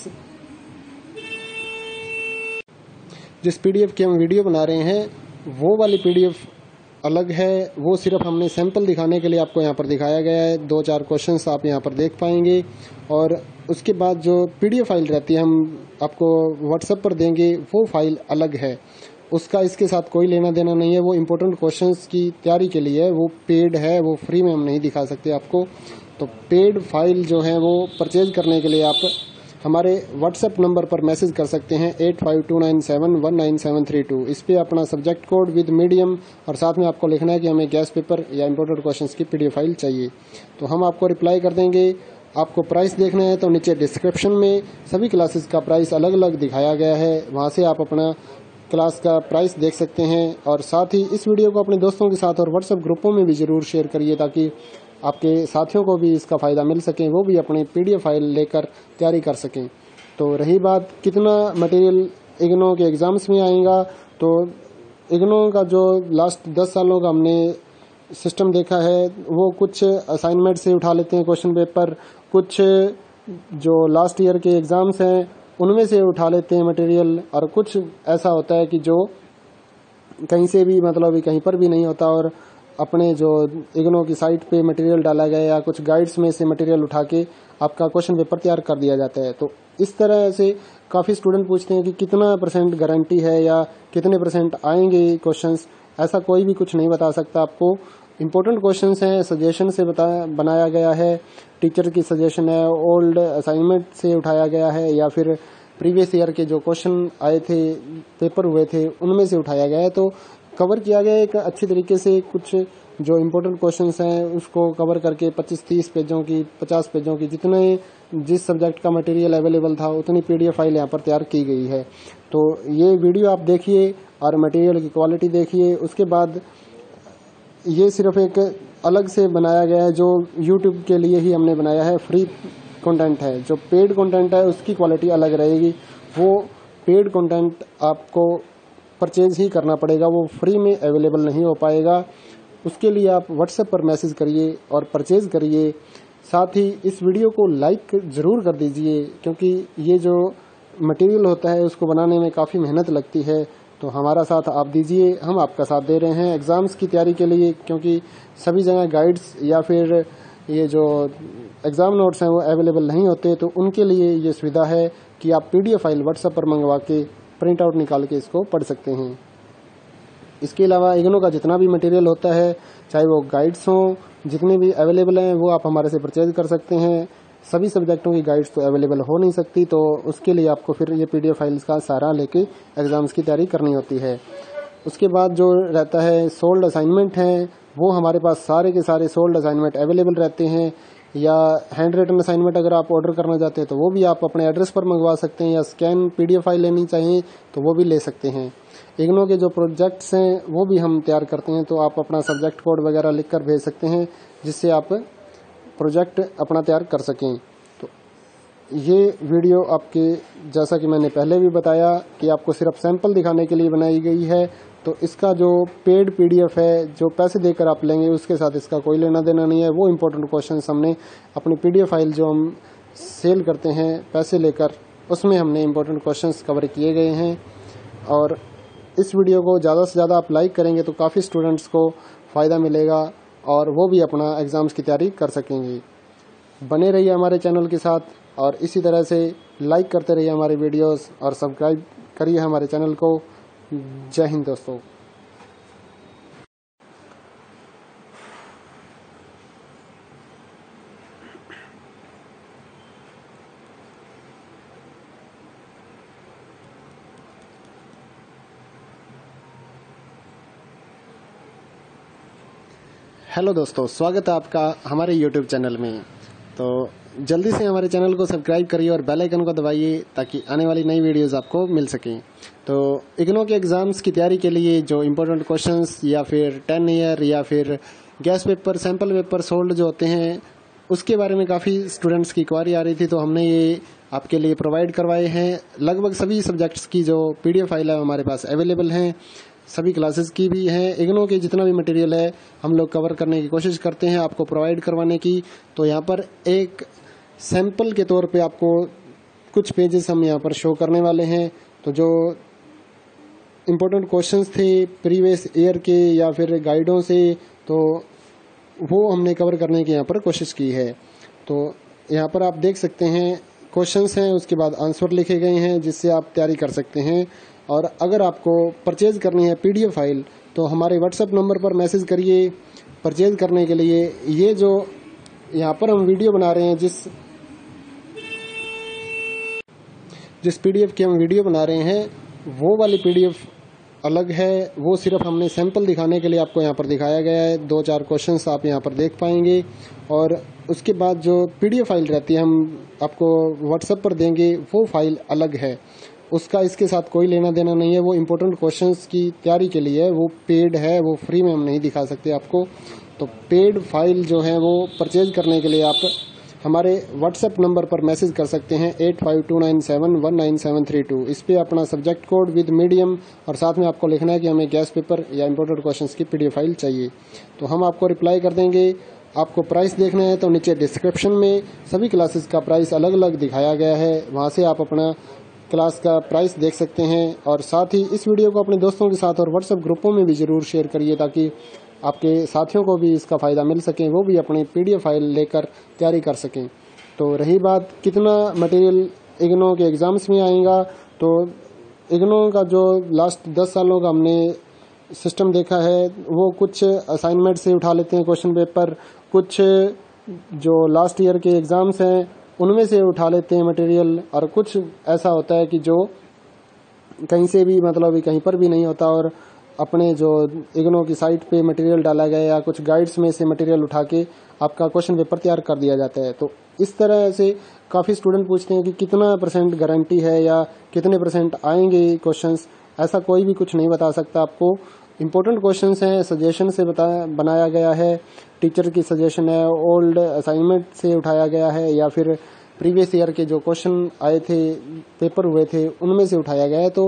जिस पीडीएफ की हम वीडियो बना रहे हैं, वो वाली पीडीएफ अलग है। वो सिर्फ हमने सैंपल दिखाने के लिए आपको यहाँ पर दिखाया गया है। दो चार क्वेश्चंस आप यहाँ पर देख पाएंगे और उसके बाद जो पीडीएफ फाइल रहती है हम आपको व्हाट्सएप पर देंगे, वो फाइल अलग है। उसका इसके साथ कोई लेना देना नहीं है। वो इम्पोर्टेंट क्वेश्चंस की तैयारी के लिए है, वो पेड है, वो फ्री में हम नहीं दिखा सकते आपको। तो पेड फाइल जो है वो परचेज करने के लिए आप हमारे व्हाट्सएप नंबर पर मैसेज कर सकते हैं eight five two nine seven one nine seven three two. इस पे अपना सब्जेक्ट कोड विद मीडियम और साथ में आपको लिखना है कि हमें गैस पेपर या इम्पोर्टेंट क्वेश्चंस की पीडीएफ फाइल चाहिए, तो हम आपको रिप्लाई कर देंगे। आपको प्राइस देखना है तो नीचे डिस्क्रिप्शन में सभी क्लासेस का प्राइस अलग अलग दिखाया गया है, वहाँ से आप अपना क्लास का प्राइस देख सकते हैं। और साथ ही इस वीडियो को अपने दोस्तों के साथ और व्हाट्सएप ग्रुपों में भी ज़रूर शेयर करिए ताकि आपके साथियों को भी इसका फ़ायदा मिल सके, वो भी अपनी पीडीएफ फाइल लेकर तैयारी कर सकें। तो रही बात कितना मटेरियल इग्नो के एग्ज़ाम्स में आएगा, तो इग्नो का जो लास्ट दस सालों का हमने सिस्टम देखा है, वो कुछ असाइनमेंट से उठा लेते हैं क्वेश्चन पेपर, कुछ जो लास्ट ईयर के एग्ज़ाम्स हैं उनमें से उठा लेते हैं मटेरियल, और कुछ ऐसा होता है कि जो कहीं से भी मतलब कहीं पर भी नहीं होता और अपने जो इग्नो की साइट पे मटेरियल डाला गया या कुछ गाइड्स में से मटेरियल उठा के आपका क्वेश्चन पेपर तैयार कर दिया जाता है। तो इस तरह से काफ़ी स्टूडेंट पूछते हैं कि कितना परसेंट गारंटी है या कितने परसेंट आएंगे क्वेश्चंस। ऐसा कोई भी कुछ नहीं बता सकता आपको। इम्पोर्टेंट क्वेश्चंस हैं, सजेशन से बता बनाया गया है, टीचर की सजेशन है, ओल्ड असाइनमेंट से उठाया गया है या फिर प्रीवियस ईयर के जो क्वेश्चन आए थे, पेपर हुए थे, उनमें से उठाया गया है। तो कवर किया गया एक अच्छी तरीके से। कुछ जो इम्पोर्टेंट क्वेश्चंस हैं उसको कवर करके पच्चीस तीस पेजों की, पचास पेजों की, जितने जिस सब्जेक्ट का मटेरियल अवेलेबल था उतनी पीडीएफ फाइल यहाँ पर तैयार की गई है। तो ये वीडियो आप देखिए और मटेरियल की क्वालिटी देखिए। उसके बाद ये सिर्फ एक अलग से बनाया गया है जो यूट्यूब के लिए ही हमने बनाया है, फ्री कंटेंट है। जो पेड कंटेंट है उसकी क्वालिटी अलग रहेगी, वो पेड कंटेंट आपको परचेज ही करना पड़ेगा, वो फ्री में अवेलेबल नहीं हो पाएगा। उसके लिए आप व्हाट्सएप पर मैसेज करिए और परचेज करिए। साथ ही इस वीडियो को लाइक ज़रूर कर दीजिए, क्योंकि ये जो मटेरियल होता है उसको बनाने में काफ़ी मेहनत लगती है। तो हमारा साथ आप दीजिए, हम आपका साथ दे रहे हैं एग्ज़ाम्स की तैयारी के लिए, क्योंकि सभी जगह गाइड्स या फिर ये जो एग्ज़ाम नोट्स हैं वो अवेलेबल नहीं होते। तो उनके लिए ये सुविधा है कि आप पीडीएफ फाइल व्हाट्सएप पर मंगवा के प्रिंट आउट निकाल के इसको पढ़ सकते हैं। इसके अलावा इग्नू का जितना भी मटेरियल होता है, चाहे वो गाइड्स हों, जितने भी अवेलेबल हैं वो आप हमारे से परचेज कर सकते हैं। सभी सब्जेक्टों की गाइड्स तो अवेलेबल हो नहीं सकती, तो उसके लिए आपको फिर ये पीडीएफ फाइल्स का सहारा लेके एग्ज़ाम्स की तैयारी करनी होती है। उसके बाद जो रहता है सोल्ड असाइनमेंट हैं, वो हमारे पास सारे के सारे सोल्ड असाइनमेंट अवेलेबल रहते हैं। या हैंड रिटन असाइनमेंट अगर आप ऑर्डर करना चाहते हैं तो वो भी आप अपने एड्रेस पर मंगवा सकते हैं, या स्कैन पीडीएफ फाइल लेनी चाहिए तो वो भी ले सकते हैं। इग्नू के जो प्रोजेक्ट्स हैं वो भी हम तैयार करते हैं, तो आप अपना सब्जेक्ट कोड वगैरह लिख कर भेज सकते हैं, जिससे आप प्रोजेक्ट अपना तैयार कर सकें। तो ये वीडियो आपके, जैसा कि मैंने पहले भी बताया कि आपको सिर्फ सैंपल दिखाने के लिए बनाई गई है। तो इसका जो पेड पीडीएफ है, जो पैसे देकर आप लेंगे, उसके साथ इसका कोई लेना देना नहीं है। वो इम्पोर्टेंट क्वेश्चंस हमने अपनी पीडीएफ फाइल जो हम सेल करते हैं पैसे लेकर, उसमें हमने इम्पोर्टेंट क्वेश्चंस कवर किए गए हैं। और इस वीडियो को ज़्यादा से ज़्यादा आप लाइक करेंगे तो काफ़ी स्टूडेंट्स को फ़ायदा मिलेगा और वो भी अपना एग्ज़ाम्स की तैयारी कर सकेंगे। बने रहिए हमारे चैनल के साथ और इसी तरह से लाइक करते रहिए हमारे वीडियोस और सब्सक्राइब करिए हमारे चैनल को। जय हिंद दोस्तों। हेलो दोस्तों, स्वागत है आपका हमारे यूट्यूब चैनल में। तो जल्दी से हमारे चैनल को सब्सक्राइब करिए और बेल आइकन को दबाइए ताकि आने वाली नई वीडियोस आपको मिल सकें। तो इग्नू के एग्ज़ाम्स की तैयारी के लिए जो इम्पोर्टेंट क्वेश्चंस या फिर टेन ईयर या फिर guess paper, sample paper solved जो होते हैं, उसके बारे में काफ़ी स्टूडेंट्स की क्वारी आ रही थी, तो हमने ये आपके लिए प्रोवाइड करवाए हैं। लगभग सभी सब्जेक्ट्स की जो पीडीएफ फाइल है हमारे पास अवेलेबल हैं, सभी क्लासेस की भी हैं। इग्नू के जितना भी मटेरियल है हम लोग कवर करने की कोशिश करते हैं आपको प्रोवाइड करवाने की। तो यहाँ पर एक सैंपल के तौर पे आपको कुछ पेजेस हम यहाँ पर शो करने वाले हैं। तो जो इम्पोर्टेंट क्वेश्चंस थे प्रीवियस ईयर के या फिर गाइडों से, तो वो हमने कवर करने की यहाँ पर कोशिश की है। तो यहाँ पर आप देख सकते हैं क्वेश्चंस हैं, उसके बाद आंसर लिखे गए हैं जिससे आप तैयारी कर सकते हैं। और अगर आपको परचेज करनी है पीडीएफ फाइल तो हमारे व्हाट्सएप नंबर पर मैसेज करिए परचेज करने के लिए। ये जो यहाँ पर हम वीडियो बना रहे हैं, जिस जिस पीडीएफ की हम वीडियो बना रहे हैं, वो वाली पीडीएफ अलग है। वो सिर्फ हमने सैंपल दिखाने के लिए आपको यहाँ पर दिखाया गया है। दो चार क्वेश्चंस आप यहाँ पर देख पाएंगे और उसके बाद जो पीडीएफ फाइल रहती है हम आपको व्हाट्सएप पर देंगे, वो फाइल अलग है। उसका इसके साथ कोई लेना देना नहीं है। वो इम्पोर्टेंट क्वेश्चंस की तैयारी के लिए है, वो पेड है, वो फ्री में हम नहीं दिखा सकते आपको। तो पेड फाइल जो है वो परचेज करने के लिए आप हमारे व्हाट्सएप नंबर पर मैसेज कर सकते हैं eight five two nine seven one nine seven three two. इस पे अपना सब्जेक्ट कोड विद मीडियम और साथ में आपको लिखना है कि हमें गैस पेपर या इम्पोर्टेंट क्वेश्चंस की पीडीएफ फाइल चाहिए। तो हम आपको रिप्लाई कर देंगे। आपको प्राइस देखना है तो नीचे डिस्क्रिप्शन में सभी क्लासेस का प्राइस अलग अलग दिखाया गया है, वहाँ से आप अपना क्लास का प्राइस देख सकते हैं। और साथ ही इस वीडियो को अपने दोस्तों के साथ और व्हाट्सएप ग्रुपों में भी ज़रूर शेयर करिए ताकि आपके साथियों को भी इसका फ़ायदा मिल सके, वो भी अपनी पीडीएफ फाइल लेकर तैयारी कर सकें। तो रही बात कितना मटेरियल इग्नू के एग्ज़ाम्स में आएगा, तो इग्नू का जो लास्ट दस सालों का हमने सिस्टम देखा है, वो कुछ असाइनमेंट से उठा लेते हैं क्वेश्चन पेपर, कुछ जो लास्ट ईयर के एग्ज़ाम्स हैं उनमें से उठा लेते हैं मटेरियल, और कुछ ऐसा होता है कि जो कहीं से भी मतलब कहीं पर भी नहीं होता और अपने जो इग्नू की साइट पे मटेरियल डाला गया या कुछ गाइड्स में से मटेरियल उठा के आपका क्वेश्चन पेपर तैयार कर दिया जाता है। तो इस तरह से काफ़ी स्टूडेंट पूछते हैं कि कितना परसेंट गारंटी है या कितने परसेंट आएंगे क्वेश्चंस। ऐसा कोई भी कुछ नहीं बता सकता आपको। इम्पोर्टेंट क्वेश्चंस हैं, सजेशन से बताया बनाया गया है, टीचर की सजेशन है, ओल्ड असाइनमेंट से उठाया गया है या फिर प्रीवियस ईयर के जो क्वेश्चन आए थे, पेपर हुए थे, उनमें से उठाया गया है। तो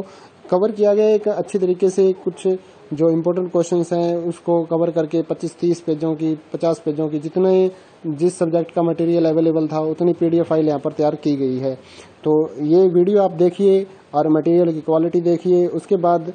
कवर किया गया है एक अच्छी तरीके से। कुछ जो इम्पोर्टेंट क्वेश्चंस हैं उसको कवर करके पच्चीस तीस पेजों की, पचास पेजों की, जितने जिस सब्जेक्ट का मटेरियल अवेलेबल था उतनी पीडीएफ फाइल यहाँ पर तैयार की गई है। तो ये वीडियो आप देखिए और मटेरियल की क्वालिटी देखिए। उसके बाद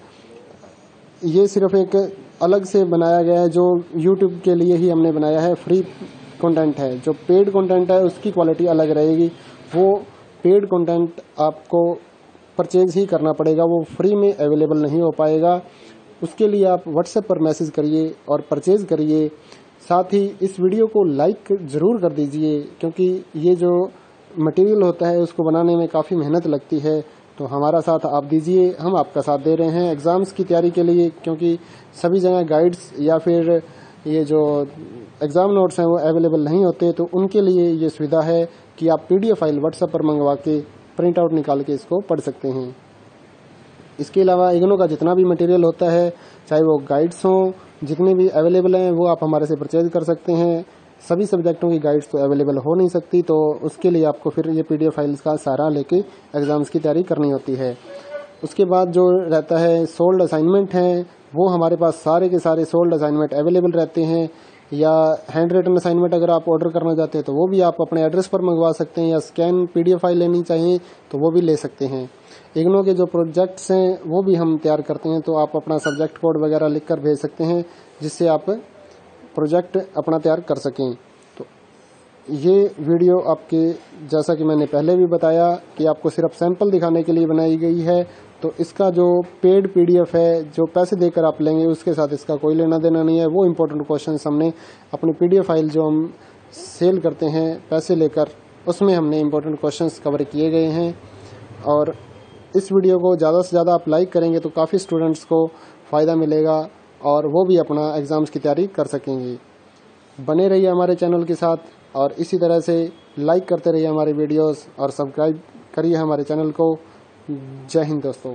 ये सिर्फ एक अलग से बनाया गया है, जो यूट्यूब के लिए ही हमने बनाया है, फ्री कंटेंट है। जो पेड कंटेंट है उसकी क्वालिटी अलग रहेगी, वो पेड कंटेंट आपको परचेज ही करना पड़ेगा, वो फ्री में अवेलेबल नहीं हो पाएगा। उसके लिए आप व्हाट्सएप पर मैसेज करिए और परचेज करिए। साथ ही इस वीडियो को लाइक ज़रूर कर दीजिए, क्योंकि ये जो मटेरियल होता है उसको बनाने में काफ़ी मेहनत लगती है। तो हमारा साथ आप दीजिए, हम आपका साथ दे रहे हैं एग्ज़ाम्स की तैयारी के लिए, क्योंकि सभी जगह गाइड्स या फिर ये जो एग्ज़ाम नोट्स हैं वो अवेलेबल नहीं होते। तो उनके लिए ये सुविधा है कि आप पीडीएफ फाइल व्हाट्सएप पर मंगवा के प्रिंट आउट निकाल के इसको पढ़ सकते हैं। इसके अलावा इग्नू का जितना भी मटेरियल होता है, चाहे वो गाइड्स हों, जितने भी अवेलेबल हैं वो आप हमारे से परचेज कर सकते हैं। सभी सब्जेक्टों की गाइड्स तो अवेलेबल हो नहीं सकती, तो उसके लिए आपको फिर ये पीडीएफ फाइल्स का सहारा लेके एग्ज़ाम्स की तैयारी करनी होती है। उसके बाद जो रहता है सोल्ड असाइनमेंट हैं, वो हमारे पास सारे के सारे सोल्ड असाइनमेंट अवेलेबल रहते हैं। या हैंड रिटन असाइनमेंट अगर आप ऑर्डर करना चाहते हैं तो वो भी आप अपने एड्रेस पर मंगवा सकते हैं, या स्कैन पीडीएफ फाइल लेनी चाहिए तो वो भी ले सकते हैं। इग्नू के जो प्रोजेक्ट्स हैं वो भी हम तैयार करते हैं, तो आप अपना सब्जेक्ट कोड वगैरह लिख कर भेज सकते हैं, जिससे आप प्रोजेक्ट अपना तैयार कर सकें। तो ये वीडियो आपके, जैसा कि मैंने पहले भी बताया, कि आपको सिर्फ सैंपल दिखाने के लिए बनाई गई है। तो इसका जो पेड पीडीएफ है, जो पैसे देकर आप लेंगे, उसके साथ इसका कोई लेना देना नहीं है। वो इम्पोर्टेंट क्वेश्चंस हमने अपनी पीडीएफ फाइल जो हम सेल करते हैं पैसे लेकर, उसमें हमने इम्पोर्टेंट क्वेश्चंस कवर किए गए हैं। और इस वीडियो को ज़्यादा से ज़्यादा आप लाइक करेंगे तो काफ़ी स्टूडेंट्स को फ़ायदा मिलेगा और वो भी अपना एग्ज़ाम्स की तैयारी कर सकेंगे। बने रहिए हमारे चैनल के साथ और इसी तरह से लाइक करते रहिए हमारे वीडियोस और सब्सक्राइब करिए हमारे चैनल को। जय हिंद दोस्तों।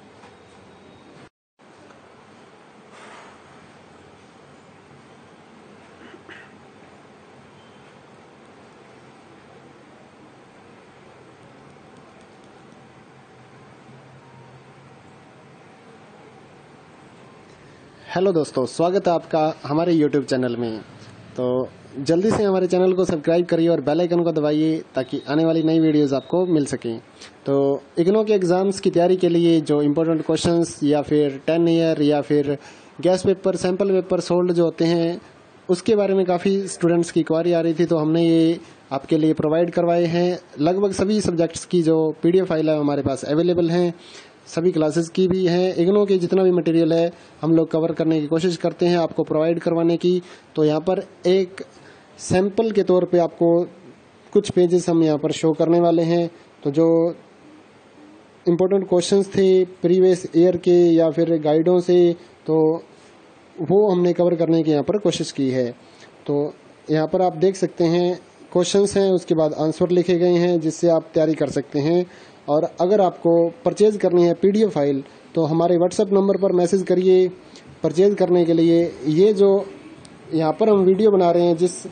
हेलो दोस्तों, स्वागत है आपका हमारे यूट्यूब चैनल में। तो जल्दी से हमारे चैनल को सब्सक्राइब करिए और बेल आइकन को दबाइए, ताकि आने वाली नई वीडियोस आपको मिल सकें। तो इग्नू के एग्ज़ाम्स की तैयारी के लिए जो इम्पोर्टेंट क्वेश्चंस या फिर टेन ईयर या फिर guess paper, sample paper solved जो होते हैं, उसके बारे में काफ़ी स्टूडेंट्स की क्वारी आ रही थी, तो हमने ये आपके लिए प्रोवाइड करवाए हैं। लगभग सभी सब्जेक्ट्स की जो पीडीएफ फाइल है हमारे पास अवेलेबल हैं, सभी क्लासेस की भी हैं। इग्नू के जितना भी मटेरियल है हम लोग कवर करने की कोशिश करते हैं आपको प्रोवाइड करवाने की। तो यहाँ पर एक सैंपल के तौर पे आपको कुछ पेजेस हम यहाँ पर शो करने वाले हैं। तो जो इम्पोर्टेंट क्वेश्चंस थे प्रीवियस ईयर के या फिर गाइडों से, तो वो हमने कवर करने की यहाँ पर कोशिश की है। तो यहाँ पर आप देख सकते हैं क्वेश्चंस हैं, उसके बाद आंसर लिखे गए हैं, जिससे आप तैयारी कर सकते हैं। और अगर आपको परचेज करनी है पीडीएफ फाइल तो हमारे व्हाट्सएप नंबर पर मैसेज करिए परचेज करने के लिए। ये जो यहाँ पर हम वीडियो बना रहे हैं, जिस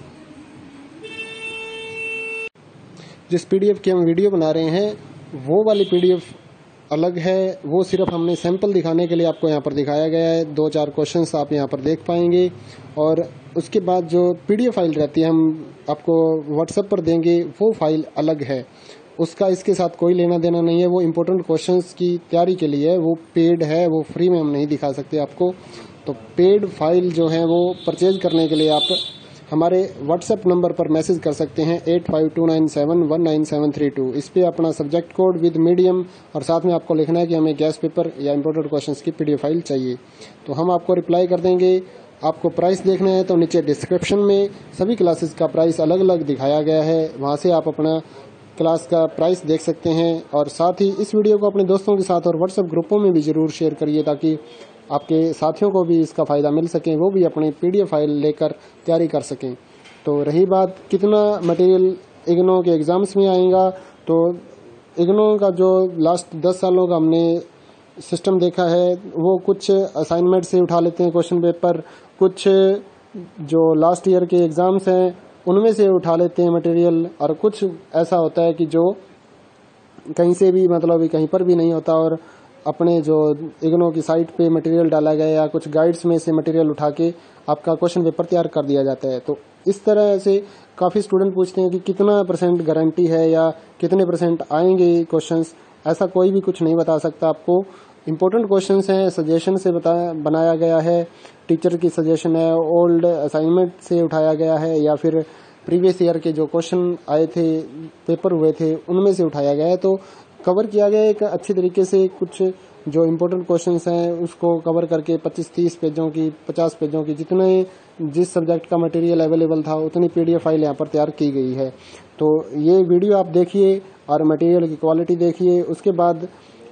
जिस पीडीएफ की हम वीडियो बना रहे हैं, वो वाली पीडीएफ अलग है। वो सिर्फ हमने सैंपल दिखाने के लिए आपको यहाँ पर दिखाया गया है। दो चार क्वेश्चंस आप यहाँ पर देख पाएंगे, और उसके बाद जो पीडीएफ फाइल रहती है हम आपको व्हाट्सएप पर देंगे, वो फाइल अलग है। उसका इसके साथ कोई लेना देना नहीं है। वो इम्पोर्टेंट क्वेश्चंस की तैयारी के लिए है, वो पेड है, वो फ्री में हम नहीं दिखा सकते आपको। तो पेड फाइल जो है वो परचेज करने के लिए आप हमारे व्हाट्सएप नंबर पर मैसेज कर सकते हैं eight five two nine seven one nine seven three two. इस पे अपना सब्जेक्ट कोड विद मीडियम और साथ में आपको लिखना है कि हमें गैस पेपर या इम्पोर्टेंट क्वेश्चंस की पीडीएफ फाइल चाहिए, तो हम आपको रिप्लाई कर देंगे। आपको प्राइस देखना है तो नीचे डिस्क्रिप्शन में सभी क्लासेस का प्राइस अलग अलग दिखाया गया है, वहाँ से आप अपना क्लास का प्राइस देख सकते हैं। और साथ ही इस वीडियो को अपने दोस्तों के साथ और व्हाट्सएप ग्रुपों में भी ज़रूर शेयर करिए, ताकि आपके साथियों को भी इसका फ़ायदा मिल सके, वो भी अपनी पीडीएफ फाइल लेकर तैयारी कर सकें। तो रही बात कितना मटेरियल इग्नू के एग्ज़ाम्स में आएगा, तो इग्नू का जो लास्ट दस सालों का हमने सिस्टम देखा है, वो कुछ असाइनमेंट से उठा लेते हैं क्वेश्चन पेपर, कुछ जो लास्ट ईयर के एग्ज़ाम्स हैं उनमें से उठा लेते हैं मटेरियल, और कुछ ऐसा होता है कि जो कहीं से भी मतलब कहीं पर भी नहीं होता और अपने जो इग्नो की साइट पे मटेरियल डाला गया या कुछ गाइड्स में से मटेरियल उठा के आपका क्वेश्चन पेपर तैयार कर दिया जाता है। तो इस तरह से काफ़ी स्टूडेंट पूछते हैं कि कितना परसेंट गारंटी है या कितने परसेंट आएंगे क्वेश्चंस। ऐसा कोई भी कुछ नहीं बता सकता आपको। इम्पोर्टेंट क्वेश्चंस हैं, सजेशन से बताया बनाया गया है, टीचर की सजेशन है, ओल्ड असाइनमेंट से उठाया गया है या फिर प्रीवियस ईयर के जो क्वेश्चन आए थे, पेपर हुए थे, उनमें से उठाया गया है। तो कवर किया गया एक अच्छी तरीके से। कुछ जो इम्पोर्टेंट क्वेश्चंस हैं उसको कवर करके पच्चीस तीस पेजों की, पचास पेजों की, जितने जिस सब्जेक्ट का मटेरियल अवेलेबल था उतनी पीडीएफ फाइल यहाँ पर तैयार की गई है। तो ये वीडियो आप देखिए और मटेरियल की क्वालिटी देखिए। उसके बाद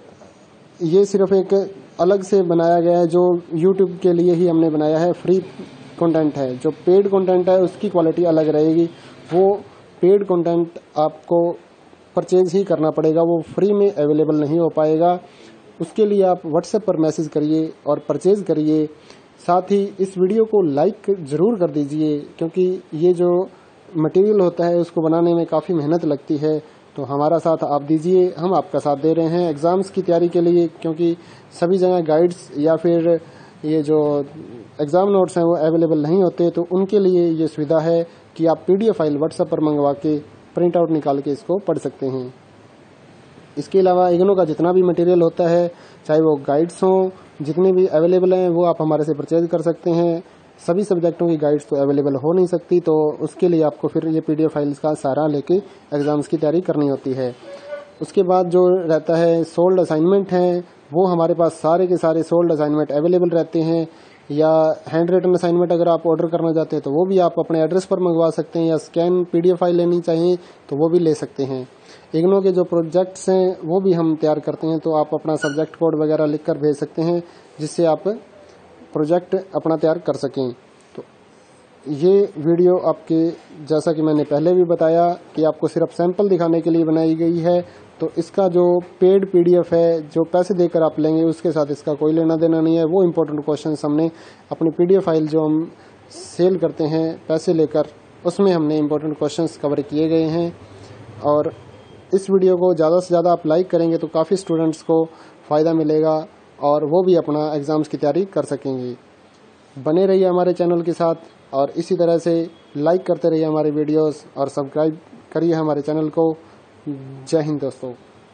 ये सिर्फ एक अलग से बनाया गया है जो यूट्यूब के लिए ही हमने बनाया है, फ्री कंटेंट है। जो पेड कंटेंट है उसकी क्वालिटी अलग रहेगी। वो पेड कंटेंट आपको परचेज ही करना पड़ेगा, वो फ्री में अवेलेबल नहीं हो पाएगा। उसके लिए आप व्हाट्सएप पर मैसेज करिए और परचेज करिए। साथ ही इस वीडियो को लाइक ज़रूर कर दीजिए, क्योंकि ये जो मटेरियल होता है उसको बनाने में काफ़ी मेहनत लगती है। तो हमारा साथ आप दीजिए, हम आपका साथ दे रहे हैं एग्ज़ाम्स की तैयारी के लिए, क्योंकि सभी जगह गाइड्स या फिर ये जो एग्ज़ाम नोट्स हैं वो अवेलेबल नहीं होते। तो उनके लिए ये सुविधा है कि आप पीडीएफ फाइल व्हाट्सएप पर मंगवा के प्रिंट आउट निकाल के इसको पढ़ सकते हैं। इसके अलावा इग्नो का जितना भी मटेरियल होता है, चाहे वो गाइड्स हों, जितने भी अवेलेबल हैं वो आप हमारे से परचेज कर सकते हैं। सभी सब्जेक्टों की गाइड्स तो अवेलेबल हो नहीं सकती, तो उसके लिए आपको फिर ये पीडीएफ फाइल्स का सहारा लेके एग्ज़ाम्स की तैयारी करनी होती है। उसके बाद जो रहता है सोल्ड असाइनमेंट हैं, वो हमारे पास सारे के सारे सोल्ड असाइनमेंट अवेलेबल रहते हैं। या हैंड रिटन असाइनमेंट अगर आप ऑर्डर करना चाहते हैं तो वो भी आप अपने एड्रेस पर मंगवा सकते हैं, या स्कैन पीडीएफ फाइल लेनी चाहिए तो वो भी ले सकते हैं। इग्नो के जो प्रोजेक्ट्स हैं वो भी हम तैयार करते हैं, तो आप अपना सब्जेक्ट कोड वगैरह लिख कर भेज सकते हैं जिससे आप प्रोजेक्ट अपना तैयार कर सकें। तो ये वीडियो आपके, जैसा कि मैंने पहले भी बताया, कि आपको सिर्फ सैंपल दिखाने के लिए बनाई गई है। तो इसका जो पेड पीडीएफ है, जो पैसे देकर आप लेंगे, उसके साथ इसका कोई लेना देना नहीं है। वो इम्पोर्टेंट क्वेश्चंस हमने अपनी पीडीएफ फाइल जो हम सेल करते हैं पैसे लेकर, उसमें हमने इम्पोर्टेंट क्वेश्चंस कवर किए गए हैं। और इस वीडियो को ज़्यादा से ज़्यादा आप लाइक करेंगे तो काफ़ी स्टूडेंट्स को फ़ायदा मिलेगा और वो भी अपना एग्ज़ाम्स की तैयारी कर सकेंगे। बने रहिए हमारे चैनल के साथ और इसी तरह से लाइक करते रहिए हमारे वीडियोस और सब्सक्राइब करिए हमारे चैनल को। जय हिंद दोस्तों।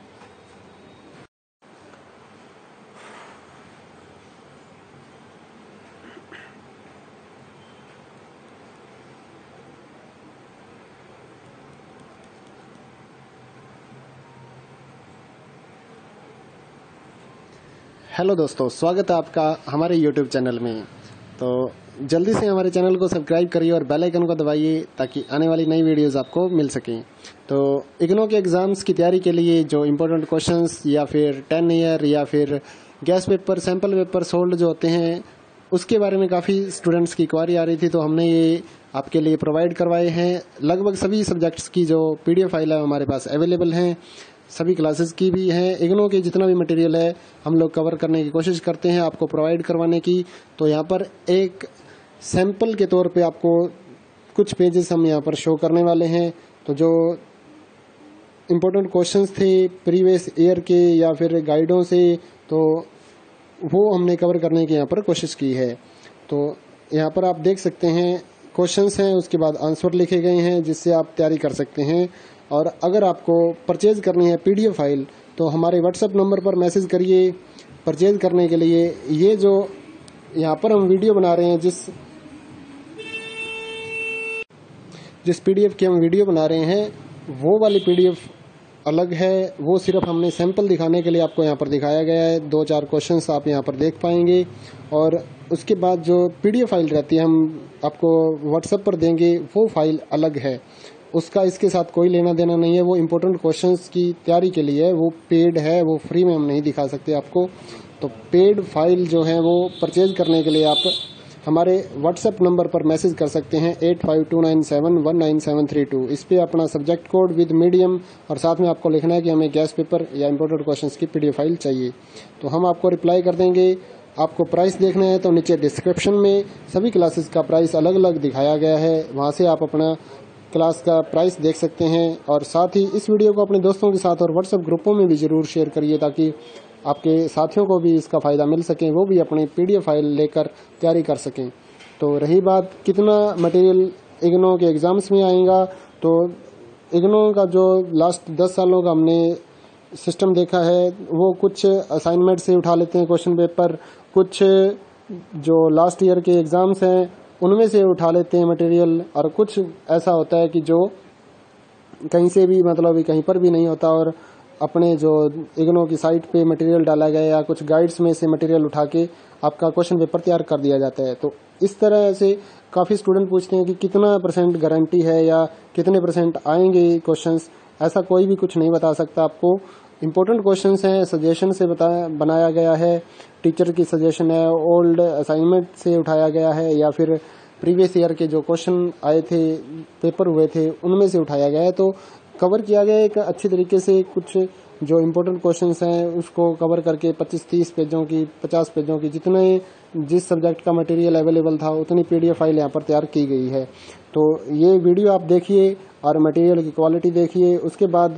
हेलो दोस्तों, स्वागत है आपका हमारे यूट्यूब चैनल में। तो जल्दी से हमारे चैनल को सब्सक्राइब करिए और बेल आइकन को दबाइए ताकि आने वाली नई वीडियोस आपको मिल सकें। तो इग्नो के एग्ज़ाम्स की तैयारी के लिए जो इम्पोर्टेंट क्वेश्चंस या फिर टेन ईयर या फिर guess paper, sample paper solved जो होते हैं, उसके बारे में काफ़ी स्टूडेंट्स की क्वारी आ रही थी, तो हमने ये आपके लिए प्रोवाइड करवाए हैं। लगभग सभी सब्जेक्ट्स की जो पीडीएफ फाइल है हमारे पास अवेलेबल हैं, सभी क्लासेस की भी हैं। इग्नो के जितना भी मटेरियल है हम लोग कवर करने की कोशिश करते हैं आपको प्रोवाइड करवाने की। तो यहाँ पर एक सैंपल के तौर पे आपको कुछ पेजेस हम यहाँ पर शो करने वाले हैं। तो जो इम्पोर्टेंट क्वेश्चंस थे प्रीवियस ईयर के या फिर गाइडों से, तो वो हमने कवर करने की यहाँ पर कोशिश की है। तो यहाँ पर आप देख सकते हैं क्वेश्चंस हैं, उसके बाद आंसर लिखे गए हैं जिससे आप तैयारी कर सकते हैं। और अगर आपको परचेज करनी है पीडीएफ फाइल तो हमारे व्हाट्सएप नंबर पर मैसेज करिए परचेज करने के लिए। ये जो यहाँ पर हम वीडियो बना रहे हैं, जिस जिस पीडीएफ की हम वीडियो बना रहे हैं, वो वाली पीडीएफ अलग है। वो सिर्फ हमने सैंपल दिखाने के लिए आपको यहाँ पर दिखाया गया है। दो चार क्वेश्चंस आप यहाँ पर देख पाएंगे और उसके बाद जो पीडीएफ फाइल रहती है हम आपको व्हाट्सएप पर देंगे, वो फाइल अलग है। उसका इसके साथ कोई लेना देना नहीं है। वो इम्पोर्टेंट क्वेश्चंस की तैयारी के लिए है, वो पेड है, वो फ्री में हम नहीं दिखा सकते आपको। तो पेड फाइल जो है वो परचेज करने के लिए आप हमारे व्हाट्सएप नंबर पर मैसेज कर सकते हैं eight five two nine seven one nine seven three two. इस पे अपना सब्जेक्ट कोड विद मीडियम और साथ में आपको लिखना है कि हमें गैस पेपर या इम्पोर्टेंट क्वेश्चंस की पीडीएफ फाइल चाहिए, तो हम आपको रिप्लाई कर देंगे। आपको प्राइस देखना है तो नीचे डिस्क्रिप्शन में सभी क्लासेस का प्राइस अलग अलग दिखाया गया है, वहाँ से आप अपना क्लास का प्राइस देख सकते हैं। और साथ ही इस वीडियो को अपने दोस्तों के साथ और व्हाट्सएप ग्रुपों में भी ज़रूर शेयर करिए ताकि आपके साथियों को भी इसका फ़ायदा मिल सके, वो भी अपनी पीडीएफ फाइल लेकर तैयारी कर सकें। तो रही बात कितना मटेरियल इग्नो के एग्ज़ाम्स में आएगा, तो इग्नो का जो लास्ट दस सालों का हमने सिस्टम देखा है, वो कुछ असाइनमेंट से उठा लेते हैं क्वेश्चन पेपर, कुछ जो लास्ट ईयर के एग्ज़ाम्स हैं उनमें से उठा लेते हैं मटेरियल, और कुछ ऐसा होता है कि जो कहीं से भी मतलब कहीं पर भी नहीं होता और अपने जो इग्नो की साइट पे मटेरियल डाला गया या कुछ गाइड्स में से मटेरियल उठा के आपका क्वेश्चन पेपर तैयार कर दिया जाता है। तो इस तरह से काफ़ी स्टूडेंट पूछते हैं कि कितना परसेंट गारंटी है या कितने परसेंट आएंगे क्वेश्चंस। ऐसा कोई भी कुछ नहीं बता सकता आपको। इम्पोर्टेंट क्वेश्चंस हैं, सजेशन से बताया बनाया गया है, टीचर की सजेशन है, ओल्ड असाइनमेंट से उठाया गया है या फिर प्रीवियस ईयर के जो क्वेश्चन आए थे, पेपर हुए थे, उनमें से उठाया गया है। तो कवर किया गया एक अच्छी तरीके से। कुछ जो इम्पोर्टेंट क्वेश्चंस हैं उसको कवर करके पच्चीस तीस पेजों की, पचास पेजों की, जितने जिस सब्जेक्ट का मटेरियल अवेलेबल था उतनी पीडीएफ फाइल यहाँ पर तैयार की गई है। तो ये वीडियो आप देखिए और मटेरियल की क्वालिटी देखिए। उसके बाद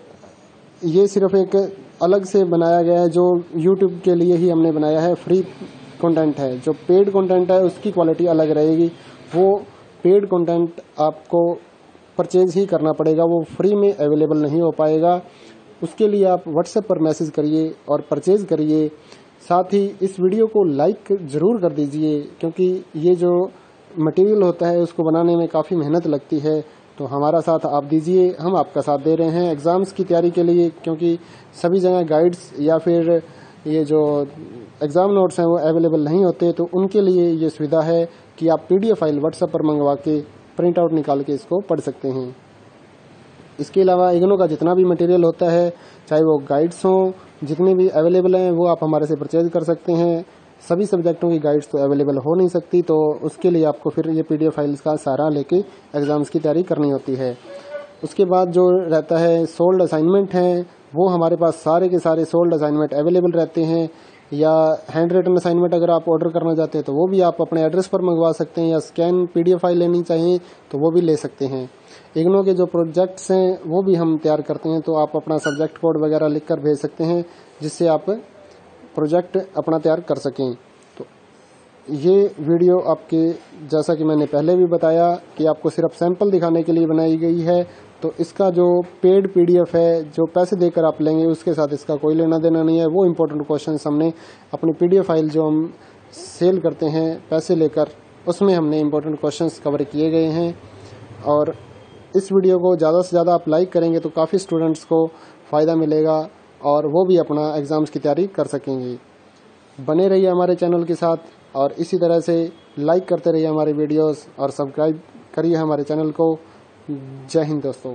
ये सिर्फ एक अलग से बनाया गया है, जो यूट्यूब के लिए ही हमने बनाया है, फ्री कंटेंट है। जो पेड कंटेंट है उसकी क्वालिटी अलग रहेगी, वो पेड कंटेंट आपको परचेज ही करना पड़ेगा, वो फ्री में अवेलेबल नहीं हो पाएगा। उसके लिए आप व्हाट्सएप पर मैसेज करिए और परचेज करिए। साथ ही इस वीडियो को लाइक ज़रूर कर दीजिए, क्योंकि ये जो मटेरियल होता है उसको बनाने में काफ़ी मेहनत लगती है। तो हमारा साथ आप दीजिए, हम आपका साथ दे रहे हैं एग्ज़ाम्स की तैयारी के लिए, क्योंकि सभी जगह गाइड्स या फिर ये जो एग्ज़ाम नोट्स हैं वो अवेलेबल नहीं होते। तो उनके लिए ये सुविधा है कि आप पीडीएफ फाइल व्हाट्सएप पर मंगवा के प्रिंट आउट निकाल के इसको पढ़ सकते हैं। इसके अलावा इग्नो का जितना भी मटेरियल होता है, चाहे वो गाइड्स हों, जितने भी अवेलेबल हैं वो आप हमारे से परचेज कर सकते हैं। सभी सब्जेक्टों की गाइड्स तो अवेलेबल हो नहीं सकती, तो उसके लिए आपको फिर ये पीडीएफ फाइल्स का सहारा लेके एग्ज़ाम्स की तैयारी करनी होती है। उसके बाद जो रहता है सोल्ड असाइनमेंट हैं, वो हमारे पास सारे के सारे सोल्ड असाइनमेंट अवेलेबल रहते हैं। या हैंड रिटन असाइनमेंट अगर आप ऑर्डर करना चाहते हैं तो वो भी आप अपने एड्रेस पर मंगवा सकते हैं, या स्कैन पीडीएफ फाइल लेनी चाहिए तो वो भी ले सकते हैं। इग्नो के जो प्रोजेक्ट्स हैं वो भी हम तैयार करते हैं, तो आप अपना सब्जेक्ट कोड वगैरह लिख कर भेज सकते हैं, जिससे आप प्रोजेक्ट अपना तैयार कर सकें। तो ये वीडियो आपके, जैसा कि मैंने पहले भी बताया, कि आपको सिर्फ सैंपल दिखाने के लिए बनाई गई है। तो इसका जो पेड पीडीएफ है, जो पैसे देकर आप लेंगे, उसके साथ इसका कोई लेना देना नहीं है। वो इम्पोर्टेंट क्वेश्चंस हमने अपनी पीडीएफ फाइल जो हम सेल करते हैं पैसे लेकर, उसमें हमने इम्पोर्टेंट क्वेश्चंस कवर किए गए हैं। और इस वीडियो को ज़्यादा से ज़्यादा आप लाइक करेंगे तो काफ़ी स्टूडेंट्स को फ़ायदा मिलेगा और वो भी अपना एग्ज़ाम्स की तैयारी कर सकेंगे। बने रहिए हमारे चैनल के साथ और इसी तरह से लाइक करते रहिए हमारे वीडियोस और सब्सक्राइब करिए हमारे चैनल को। जय हिंद दोस्तों।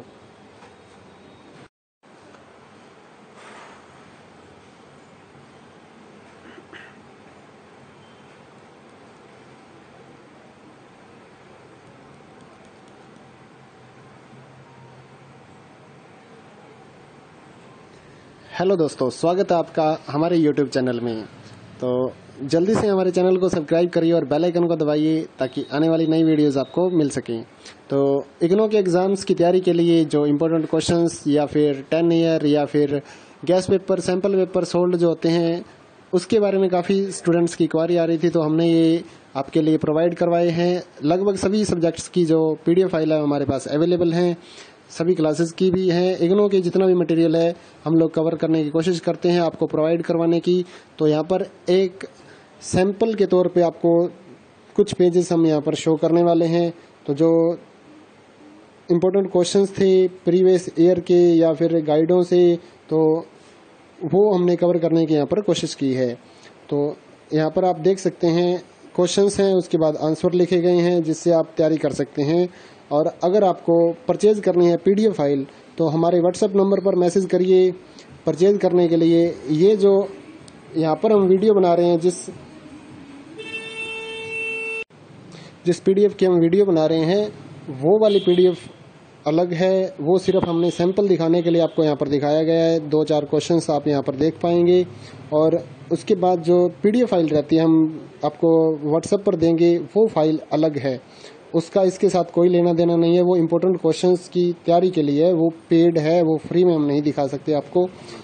हेलो दोस्तों, स्वागत है आपका हमारे यूट्यूब चैनल में। तो जल्दी से हमारे चैनल को सब्सक्राइब करिए और बेल आइकन को दबाइए ताकि आने वाली नई वीडियोस आपको मिल सकें। तो इग्नो के एग्ज़ाम्स की तैयारी के लिए जो इम्पोर्टेंट क्वेश्चंस या फिर टेन ईयर या फिर guess paper, sample paper solved जो होते हैं, उसके बारे में काफ़ी स्टूडेंट्स की क्वारी आ रही थी, तो हमने ये आपके लिए प्रोवाइड करवाए हैं। लगभग सभी सब्जेक्ट्स की जो पीडीएफ फाइल है हमारे पास अवेलेबल हैं, सभी क्लासेस की भी हैं। इग्नो के जितना भी मटेरियल है हम लोग कवर करने की कोशिश करते हैं आपको प्रोवाइड करवाने की। तो यहाँ पर एक सैंपल के तौर पे आपको कुछ पेजेस हम यहाँ पर शो करने वाले हैं। तो जो इम्पोर्टेंट क्वेश्चंस थे प्रीवियस ईयर के या फिर गाइडों से, तो वो हमने कवर करने की यहाँ पर कोशिश की है। तो यहाँ पर आप देख सकते हैं क्वेश्चंस हैं, उसके बाद आंसर लिखे गए हैं जिससे आप तैयारी कर सकते हैं। और अगर आपको परचेज करनी है पीडीएफ फाइल तो हमारे व्हाट्सएप नंबर पर मैसेज करिए परचेज करने के लिए। ये जो यहाँ पर हम वीडियो बना रहे हैं, जिस जिस पीडीएफ की हम वीडियो बना रहे हैं, वो वाली पीडीएफ अलग है। वो सिर्फ हमने सैंपल दिखाने के लिए आपको यहाँ पर दिखाया गया है। दो चार क्वेश्चंस आप यहाँ पर देख पाएंगे और उसके बाद जो पीडीएफ फाइल रहती है हम आपको व्हाट्सएप पर देंगे, वो फाइल अलग है। उसका इसके साथ कोई लेना देना नहीं है। वो इम्पोर्टेंट क्वेश्चंस की तैयारी के लिए है, वो पेड है, वो फ्री में हम नहीं दिखा सकते आपको।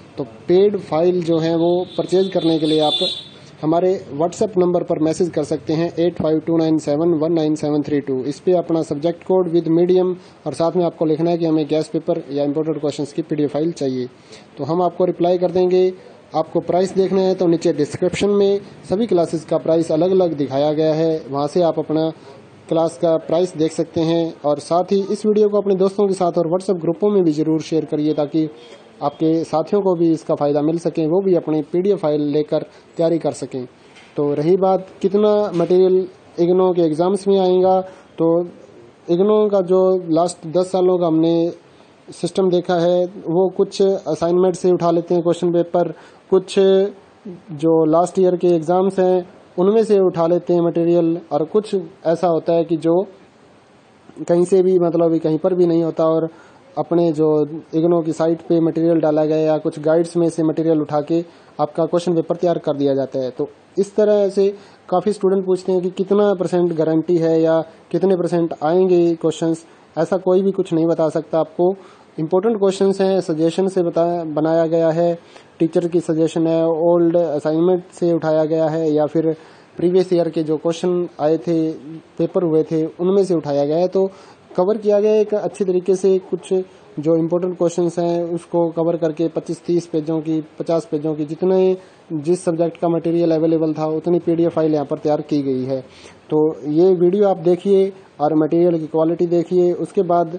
तो पेड फाइल जो है वो परचेज करने के लिए आप हमारे व्हाट्सएप नंबर पर मैसेज कर सकते हैं eight five two nine seven one nine seven three two. इस पे अपना सब्जेक्ट कोड विद मीडियम और साथ में आपको लिखना है कि हमें गैस पेपर या इम्पोर्टेंट क्वेश्चंस की पीडीएफ फाइल चाहिए, तो हम आपको रिप्लाई कर देंगे। आपको प्राइस देखना है तो नीचे डिस्क्रिप्शन में सभी क्लासेस का प्राइस अलग अलग दिखाया गया है, वहाँ से आप अपना क्लास का प्राइस देख सकते हैं। और साथ ही इस वीडियो को अपने दोस्तों के साथ और व्हाट्सएप ग्रुपों में भी ज़रूर शेयर करिए ताकि आपके साथियों को भी इसका फ़ायदा मिल सके, वो भी अपनी पीडीएफ फाइल लेकर तैयारी कर सकें। तो रही बात कितना मटेरियल इग्नो के एग्ज़ाम्स में आएगा, तो इग्नो का जो लास्ट दस सालों का हमने सिस्टम देखा है वो कुछ असाइनमेंट से उठा लेते हैं क्वेश्चन पेपर, कुछ जो लास्ट ईयर के एग्ज़ाम्स हैं उनमें से उठा लेते हैं मटेरियल, और कुछ ऐसा होता है कि जो कहीं से भी मतलब कहीं पर भी नहीं होता और अपने जो इग्नो की साइट पे मटेरियल डाला गया या कुछ गाइड्स में से मटेरियल उठा के आपका क्वेश्चन पेपर तैयार कर दिया जाता है। तो इस तरह से काफ़ी स्टूडेंट पूछते हैं कि कितना परसेंट गारंटी है या कितने परसेंट आएंगे क्वेश्चंस। ऐसा कोई भी कुछ नहीं बता सकता आपको। इम्पोर्टेंट क्वेश्चंस हैं, सजेशन से बताया बनाया गया है, टीचर की सजेशन है, ओल्ड असाइनमेंट से उठाया गया है या फिर प्रीवियस ईयर के जो क्वेश्चन आए थे पेपर हुए थे उनमें से उठाया गया है। तो कवर किया गया है एक अच्छी तरीके से। कुछ जो इम्पोर्टेंट क्वेश्चंस हैं उसको कवर करके पच्चीस तीस पेजों की पचास पेजों की जितने जिस सब्जेक्ट का मटेरियल अवेलेबल था उतनी पीडीएफ फाइल यहाँ पर तैयार की गई है। तो ये वीडियो आप देखिए और मटेरियल की क्वालिटी देखिए। उसके बाद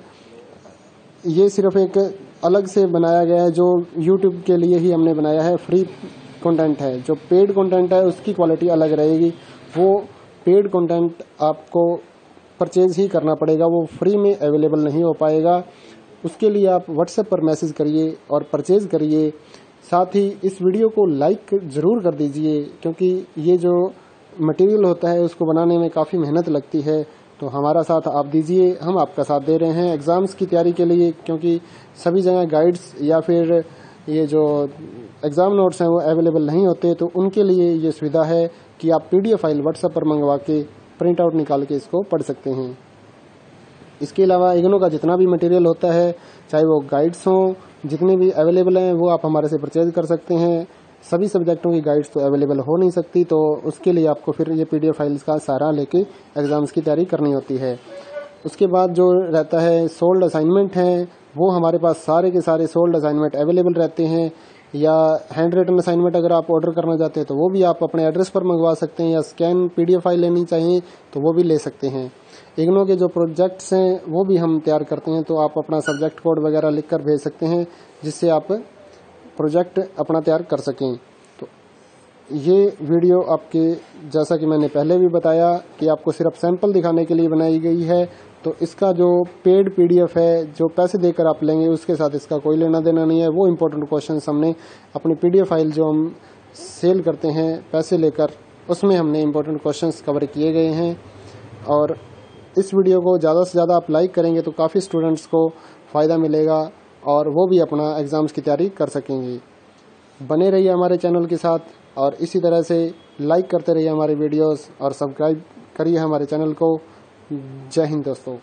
ये सिर्फ एक अलग से बनाया गया है जो यूट्यूब के लिए ही हमने बनाया है, फ्री कंटेंट है। जो पेड कंटेंट है उसकी क्वालिटी अलग रहेगी, वो पेड कंटेंट आपको परचेज ही करना पड़ेगा, वो फ्री में अवेलेबल नहीं हो पाएगा। उसके लिए आप व्हाट्सएप पर मैसेज करिए और परचेज करिए। साथ ही इस वीडियो को लाइक ज़रूर कर दीजिए क्योंकि ये जो मटेरियल होता है उसको बनाने में काफ़ी मेहनत लगती है। तो हमारा साथ आप दीजिए, हम आपका साथ दे रहे हैं एग्ज़ाम्स की तैयारी के लिए, क्योंकि सभी जगह गाइड्स या फिर ये जो एग्ज़ाम नोट्स हैं वो अवेलेबल नहीं होते। तो उनके लिए ये सुविधा है कि आप पीडीएफ फाइल व्हाट्सएप पर मंगवा के प्रिंट आउट निकाल के इसको पढ़ सकते हैं। इसके अलावा इग्नो का जितना भी मटेरियल होता है, चाहे वो गाइड्स हों, जितने भी अवेलेबल हैं वो आप हमारे से परचेज कर सकते हैं। सभी सब्जेक्टों की गाइड्स तो अवेलेबल हो नहीं सकती, तो उसके लिए आपको फिर ये पीडीएफ फाइल्स का सहारा लेके एग्ज़ाम्स की तैयारी करनी होती है। उसके बाद जो रहता है सोल्ड असाइनमेंट हैं, वो हमारे पास सारे के सारे सोल्ड असाइनमेंट अवेलेबल रहते हैं। या हैंड रिटन असाइनमेंट अगर आप ऑर्डर करना चाहते हैं तो वो भी आप अपने एड्रेस पर मंगवा सकते हैं, या स्कैन पीडीएफ फाइल लेनी चाहिए तो वो भी ले सकते हैं। इग्नो के जो प्रोजेक्ट्स हैं वो भी हम तैयार करते हैं, तो आप अपना सब्जेक्ट कोड वगैरह लिख कर भेज सकते हैं जिससे आप प्रोजेक्ट अपना तैयार कर सकें। तो ये वीडियो आपके, जैसा कि मैंने पहले भी बताया कि आपको सिर्फ सैंपल दिखाने के लिए बनाई गई है, तो इसका जो पेड पीडीएफ है जो पैसे देकर आप लेंगे उसके साथ इसका कोई लेना देना नहीं है। वो इम्पोर्टेंट क्वेश्चंस हमने अपनी पीडीएफ फाइल जो हम सेल करते हैं पैसे लेकर, उसमें हमने इम्पोर्टेंट क्वेश्चंस कवर किए गए हैं। और इस वीडियो को ज़्यादा से ज़्यादा आप लाइक करेंगे तो काफ़ी स्टूडेंट्स को फ़ायदा मिलेगा और वो भी अपना एग्ज़ाम्स की तैयारी कर सकेंगे। बने रहिए हमारे चैनल के साथ और इसी तरह से लाइक करते रहिए हमारे वीडियोस और सब्सक्राइब करिए हमारे चैनल को। जय हिंद दोस्तों।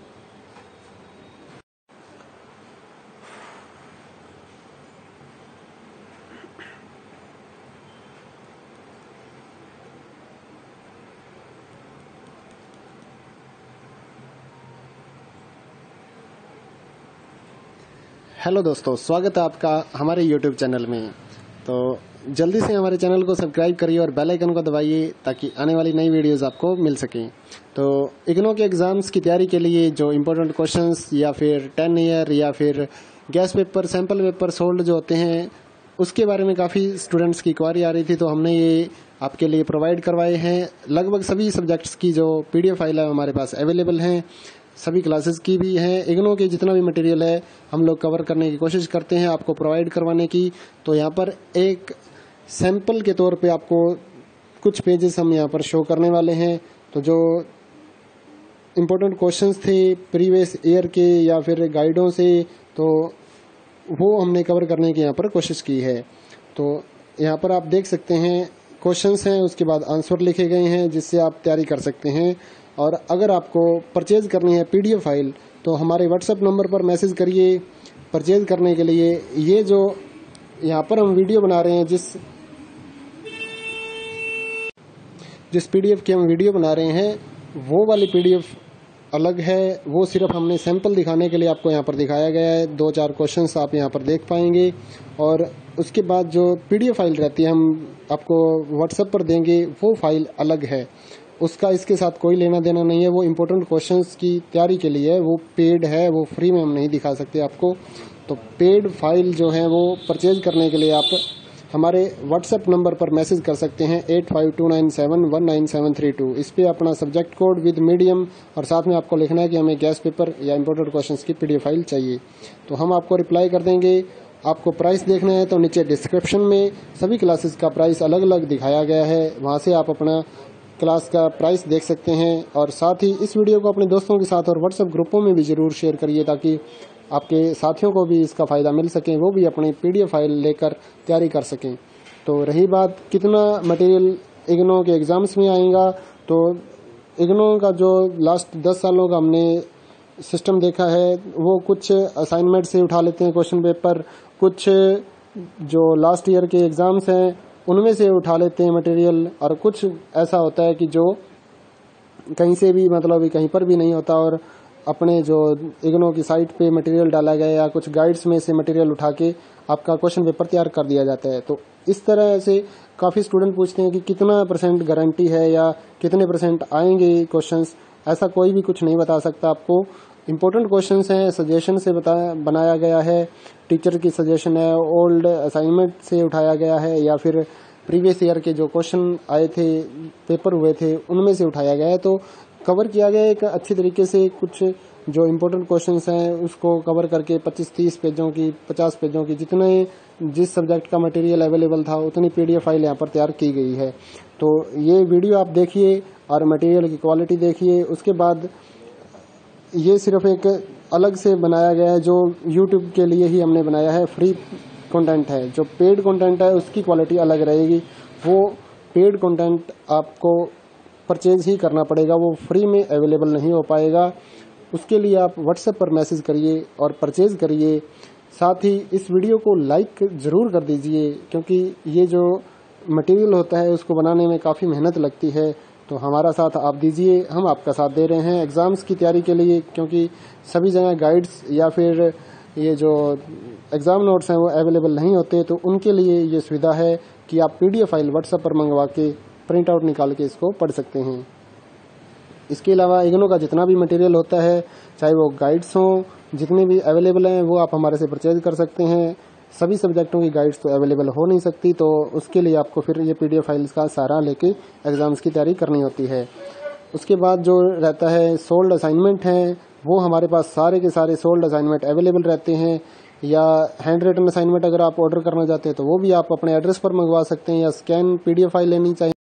हेलो दोस्तों, स्वागत है आपका हमारे यूट्यूब चैनल में। तो जल्दी से हमारे चैनल को सब्सक्राइब करिए और बेल आइकन को दबाइए ताकि आने वाली नई वीडियोस आपको मिल सकें। तो इग्नो के एग्ज़ाम्स की तैयारी के लिए जो इम्पोर्टेंट क्वेश्चंस या फिर टेन ईयर या फिर guess paper, sample paper solved जो होते हैं उसके बारे में काफ़ी स्टूडेंट्स की क्वारी आ रही थी, तो हमने ये आपके लिए प्रोवाइड करवाए हैं। लगभग सभी सब्जेक्ट्स की जो पीडीएफ फाइल है हमारे पास अवेलेबल हैं, सभी क्लासेस की भी हैं। इग्नो के जितना भी मटेरियल है हम लोग कवर करने की कोशिश करते हैं आपको प्रोवाइड करवाने की। तो यहाँ पर एक सैंपल के तौर पे आपको कुछ पेजेस हम यहाँ पर शो करने वाले हैं। तो जो इम्पोर्टेंट क्वेश्चंस थे प्रीवियस ईयर के या फिर गाइडों से, तो वो हमने कवर करने की यहाँ पर कोशिश की है। तो यहाँ पर आप देख सकते हैं क्वेश्चंस हैं, उसके बाद आंसर लिखे गए हैं जिससे आप तैयारी कर सकते हैं। और अगर आपको परचेज करनी है पीडीएफ फाइल तो हमारे व्हाट्सएप नंबर पर मैसेज करिए परचेज करने के लिए। ये जो यहाँ पर हम वीडियो बना रहे हैं, जिस जिस पीडीएफ की हम वीडियो बना रहे हैं वो वाली पीडीएफ अलग है। वो सिर्फ हमने सैंपल दिखाने के लिए आपको यहाँ पर दिखाया गया है। दो चार क्वेश्चंस आप यहाँ पर देख पाएंगे और उसके बाद जो पीडीएफ फाइल रहती है हम आपको व्हाट्सएप पर देंगे, वो फाइल अलग है। उसका इसके साथ कोई लेना देना नहीं है। वो इम्पोर्टेंट क्वेश्चंस की तैयारी के लिए है, वो पेड है, वो फ्री में हम नहीं दिखा सकते आपको। तो पेड फाइल जो है वो परचेज करने के लिए आप हमारे व्हाट्सएप नंबर पर मैसेज कर सकते हैं eight five two nine seven one nine seven three two. इस पे अपना सब्जेक्ट कोड विद मीडियम और साथ में आपको लिखना है कि हमें गैस पेपर या इम्पोर्टेंट क्वेश्चंस की पीडीएफ फाइल चाहिए, तो हम आपको रिप्लाई कर देंगे। आपको प्राइस देखना है तो नीचे डिस्क्रिप्शन में सभी क्लासेस का प्राइस अलग अलग दिखाया गया है, वहाँ से आप अपना क्लास का प्राइस देख सकते हैं। और साथ ही इस वीडियो को अपने दोस्तों के साथ और व्हाट्सएप ग्रुपों में भी ज़रूर शेयर करिए, ताकि आपके साथियों को भी इसका फ़ायदा मिल सके, वो भी अपनी पीडीएफ फाइल लेकर तैयारी कर सकें। तो रही बात कितना मटेरियल इग्नो के एग्ज़ाम्स में आएगा, तो इग्नो का जो लास्ट दस सालों का हमने सिस्टम देखा है, वो कुछ असाइनमेंट से उठा लेते हैं क्वेश्चन पेपर, कुछ जो लास्ट ईयर के एग्ज़ाम्स हैं उनमें से उठा लेते हैं मटेरियल, और कुछ ऐसा होता है कि जो कहीं से भी मतलब कहीं पर भी नहीं होता और अपने जो इग्नो की साइट पे मटेरियल डाला गया या कुछ गाइड्स में से मटेरियल उठा के आपका क्वेश्चन पेपर तैयार कर दिया जाता है। तो इस तरह से काफ़ी स्टूडेंट पूछते हैं कि कितना परसेंट गारंटी है या कितने परसेंट आएंगे क्वेश्चंस। ऐसा कोई भी कुछ नहीं बता सकता आपको। इम्पोर्टेंट क्वेश्चंस हैं, सजेशन से बताया बनाया गया है, टीचर की सजेशन है, ओल्ड असाइनमेंट से उठाया गया है या फिर प्रीवियस ईयर के जो क्वेश्चन आए थे, पेपर हुए थे, उनमें से उठाया गया है। तो कवर किया गया एक अच्छी तरीके से। कुछ जो इम्पोर्टेंट क्वेश्चंस हैं उसको कवर करके पच्चीस तीस पेजों की, पचास पेजों की, जितने जिस सब्जेक्ट का मटेरियल अवेलेबल था उतनी पीडीएफ फाइल यहाँ पर तैयार की गई है। तो ये वीडियो आप देखिए और मटेरियल की क्वालिटी देखिए। उसके बाद ये सिर्फ एक अलग से बनाया गया है, जो यूट्यूब के लिए ही हमने बनाया है, फ्री कंटेंट है। जो पेड कंटेंट है उसकी क्वालिटी अलग रहेगी। वो पेड कंटेंट आपको परचेज ही करना पड़ेगा, वो फ्री में अवेलेबल नहीं हो पाएगा। उसके लिए आप व्हाट्सएप पर मैसेज करिए और परचेज करिए। साथ ही इस वीडियो को लाइक ज़रूर कर दीजिए, क्योंकि ये जो मटेरियल होता है उसको बनाने में काफ़ी मेहनत लगती है। तो हमारा साथ आप दीजिए, हम आपका साथ दे रहे हैं एग्ज़ाम्स की तैयारी के लिए, क्योंकि सभी जगह गाइड्स या फिर ये जो एग्ज़ाम नोट्स हैं वो अवेलेबल नहीं होते। तो उनके लिए ये सुविधा है कि आप पीडीएफ फाइल व्हाट्सएप पर मंगवा के प्रिंट आउट निकाल के इसको पढ़ सकते हैं। इसके अलावा इग्नो का जितना भी मटेरियल होता है, चाहे वो गाइड्स हों, जितने भी अवेलेबल हैं वो आप हमारे से परचेज कर सकते हैं। सभी सब्जेक्टों की गाइड्स तो अवेलेबल हो नहीं सकती, तो उसके लिए आपको फिर ये पीडीएफ फाइल्स का सहारा लेके एग्ज़ाम्स की तैयारी करनी होती है। उसके बाद जो रहता है सोल्ड असाइनमेंट हैं, वो हमारे पास सारे के सारे सोल्ड असाइनमेंट अवेलेबल रहते हैं। या हैंड रिटन असाइनमेंट अगर आप ऑर्डर करना चाहते हैं तो वो भी आप अपने एड्रेस पर मंगवा सकते हैं, या स्कैन पीडीएफ फाइल लेनी चाहिए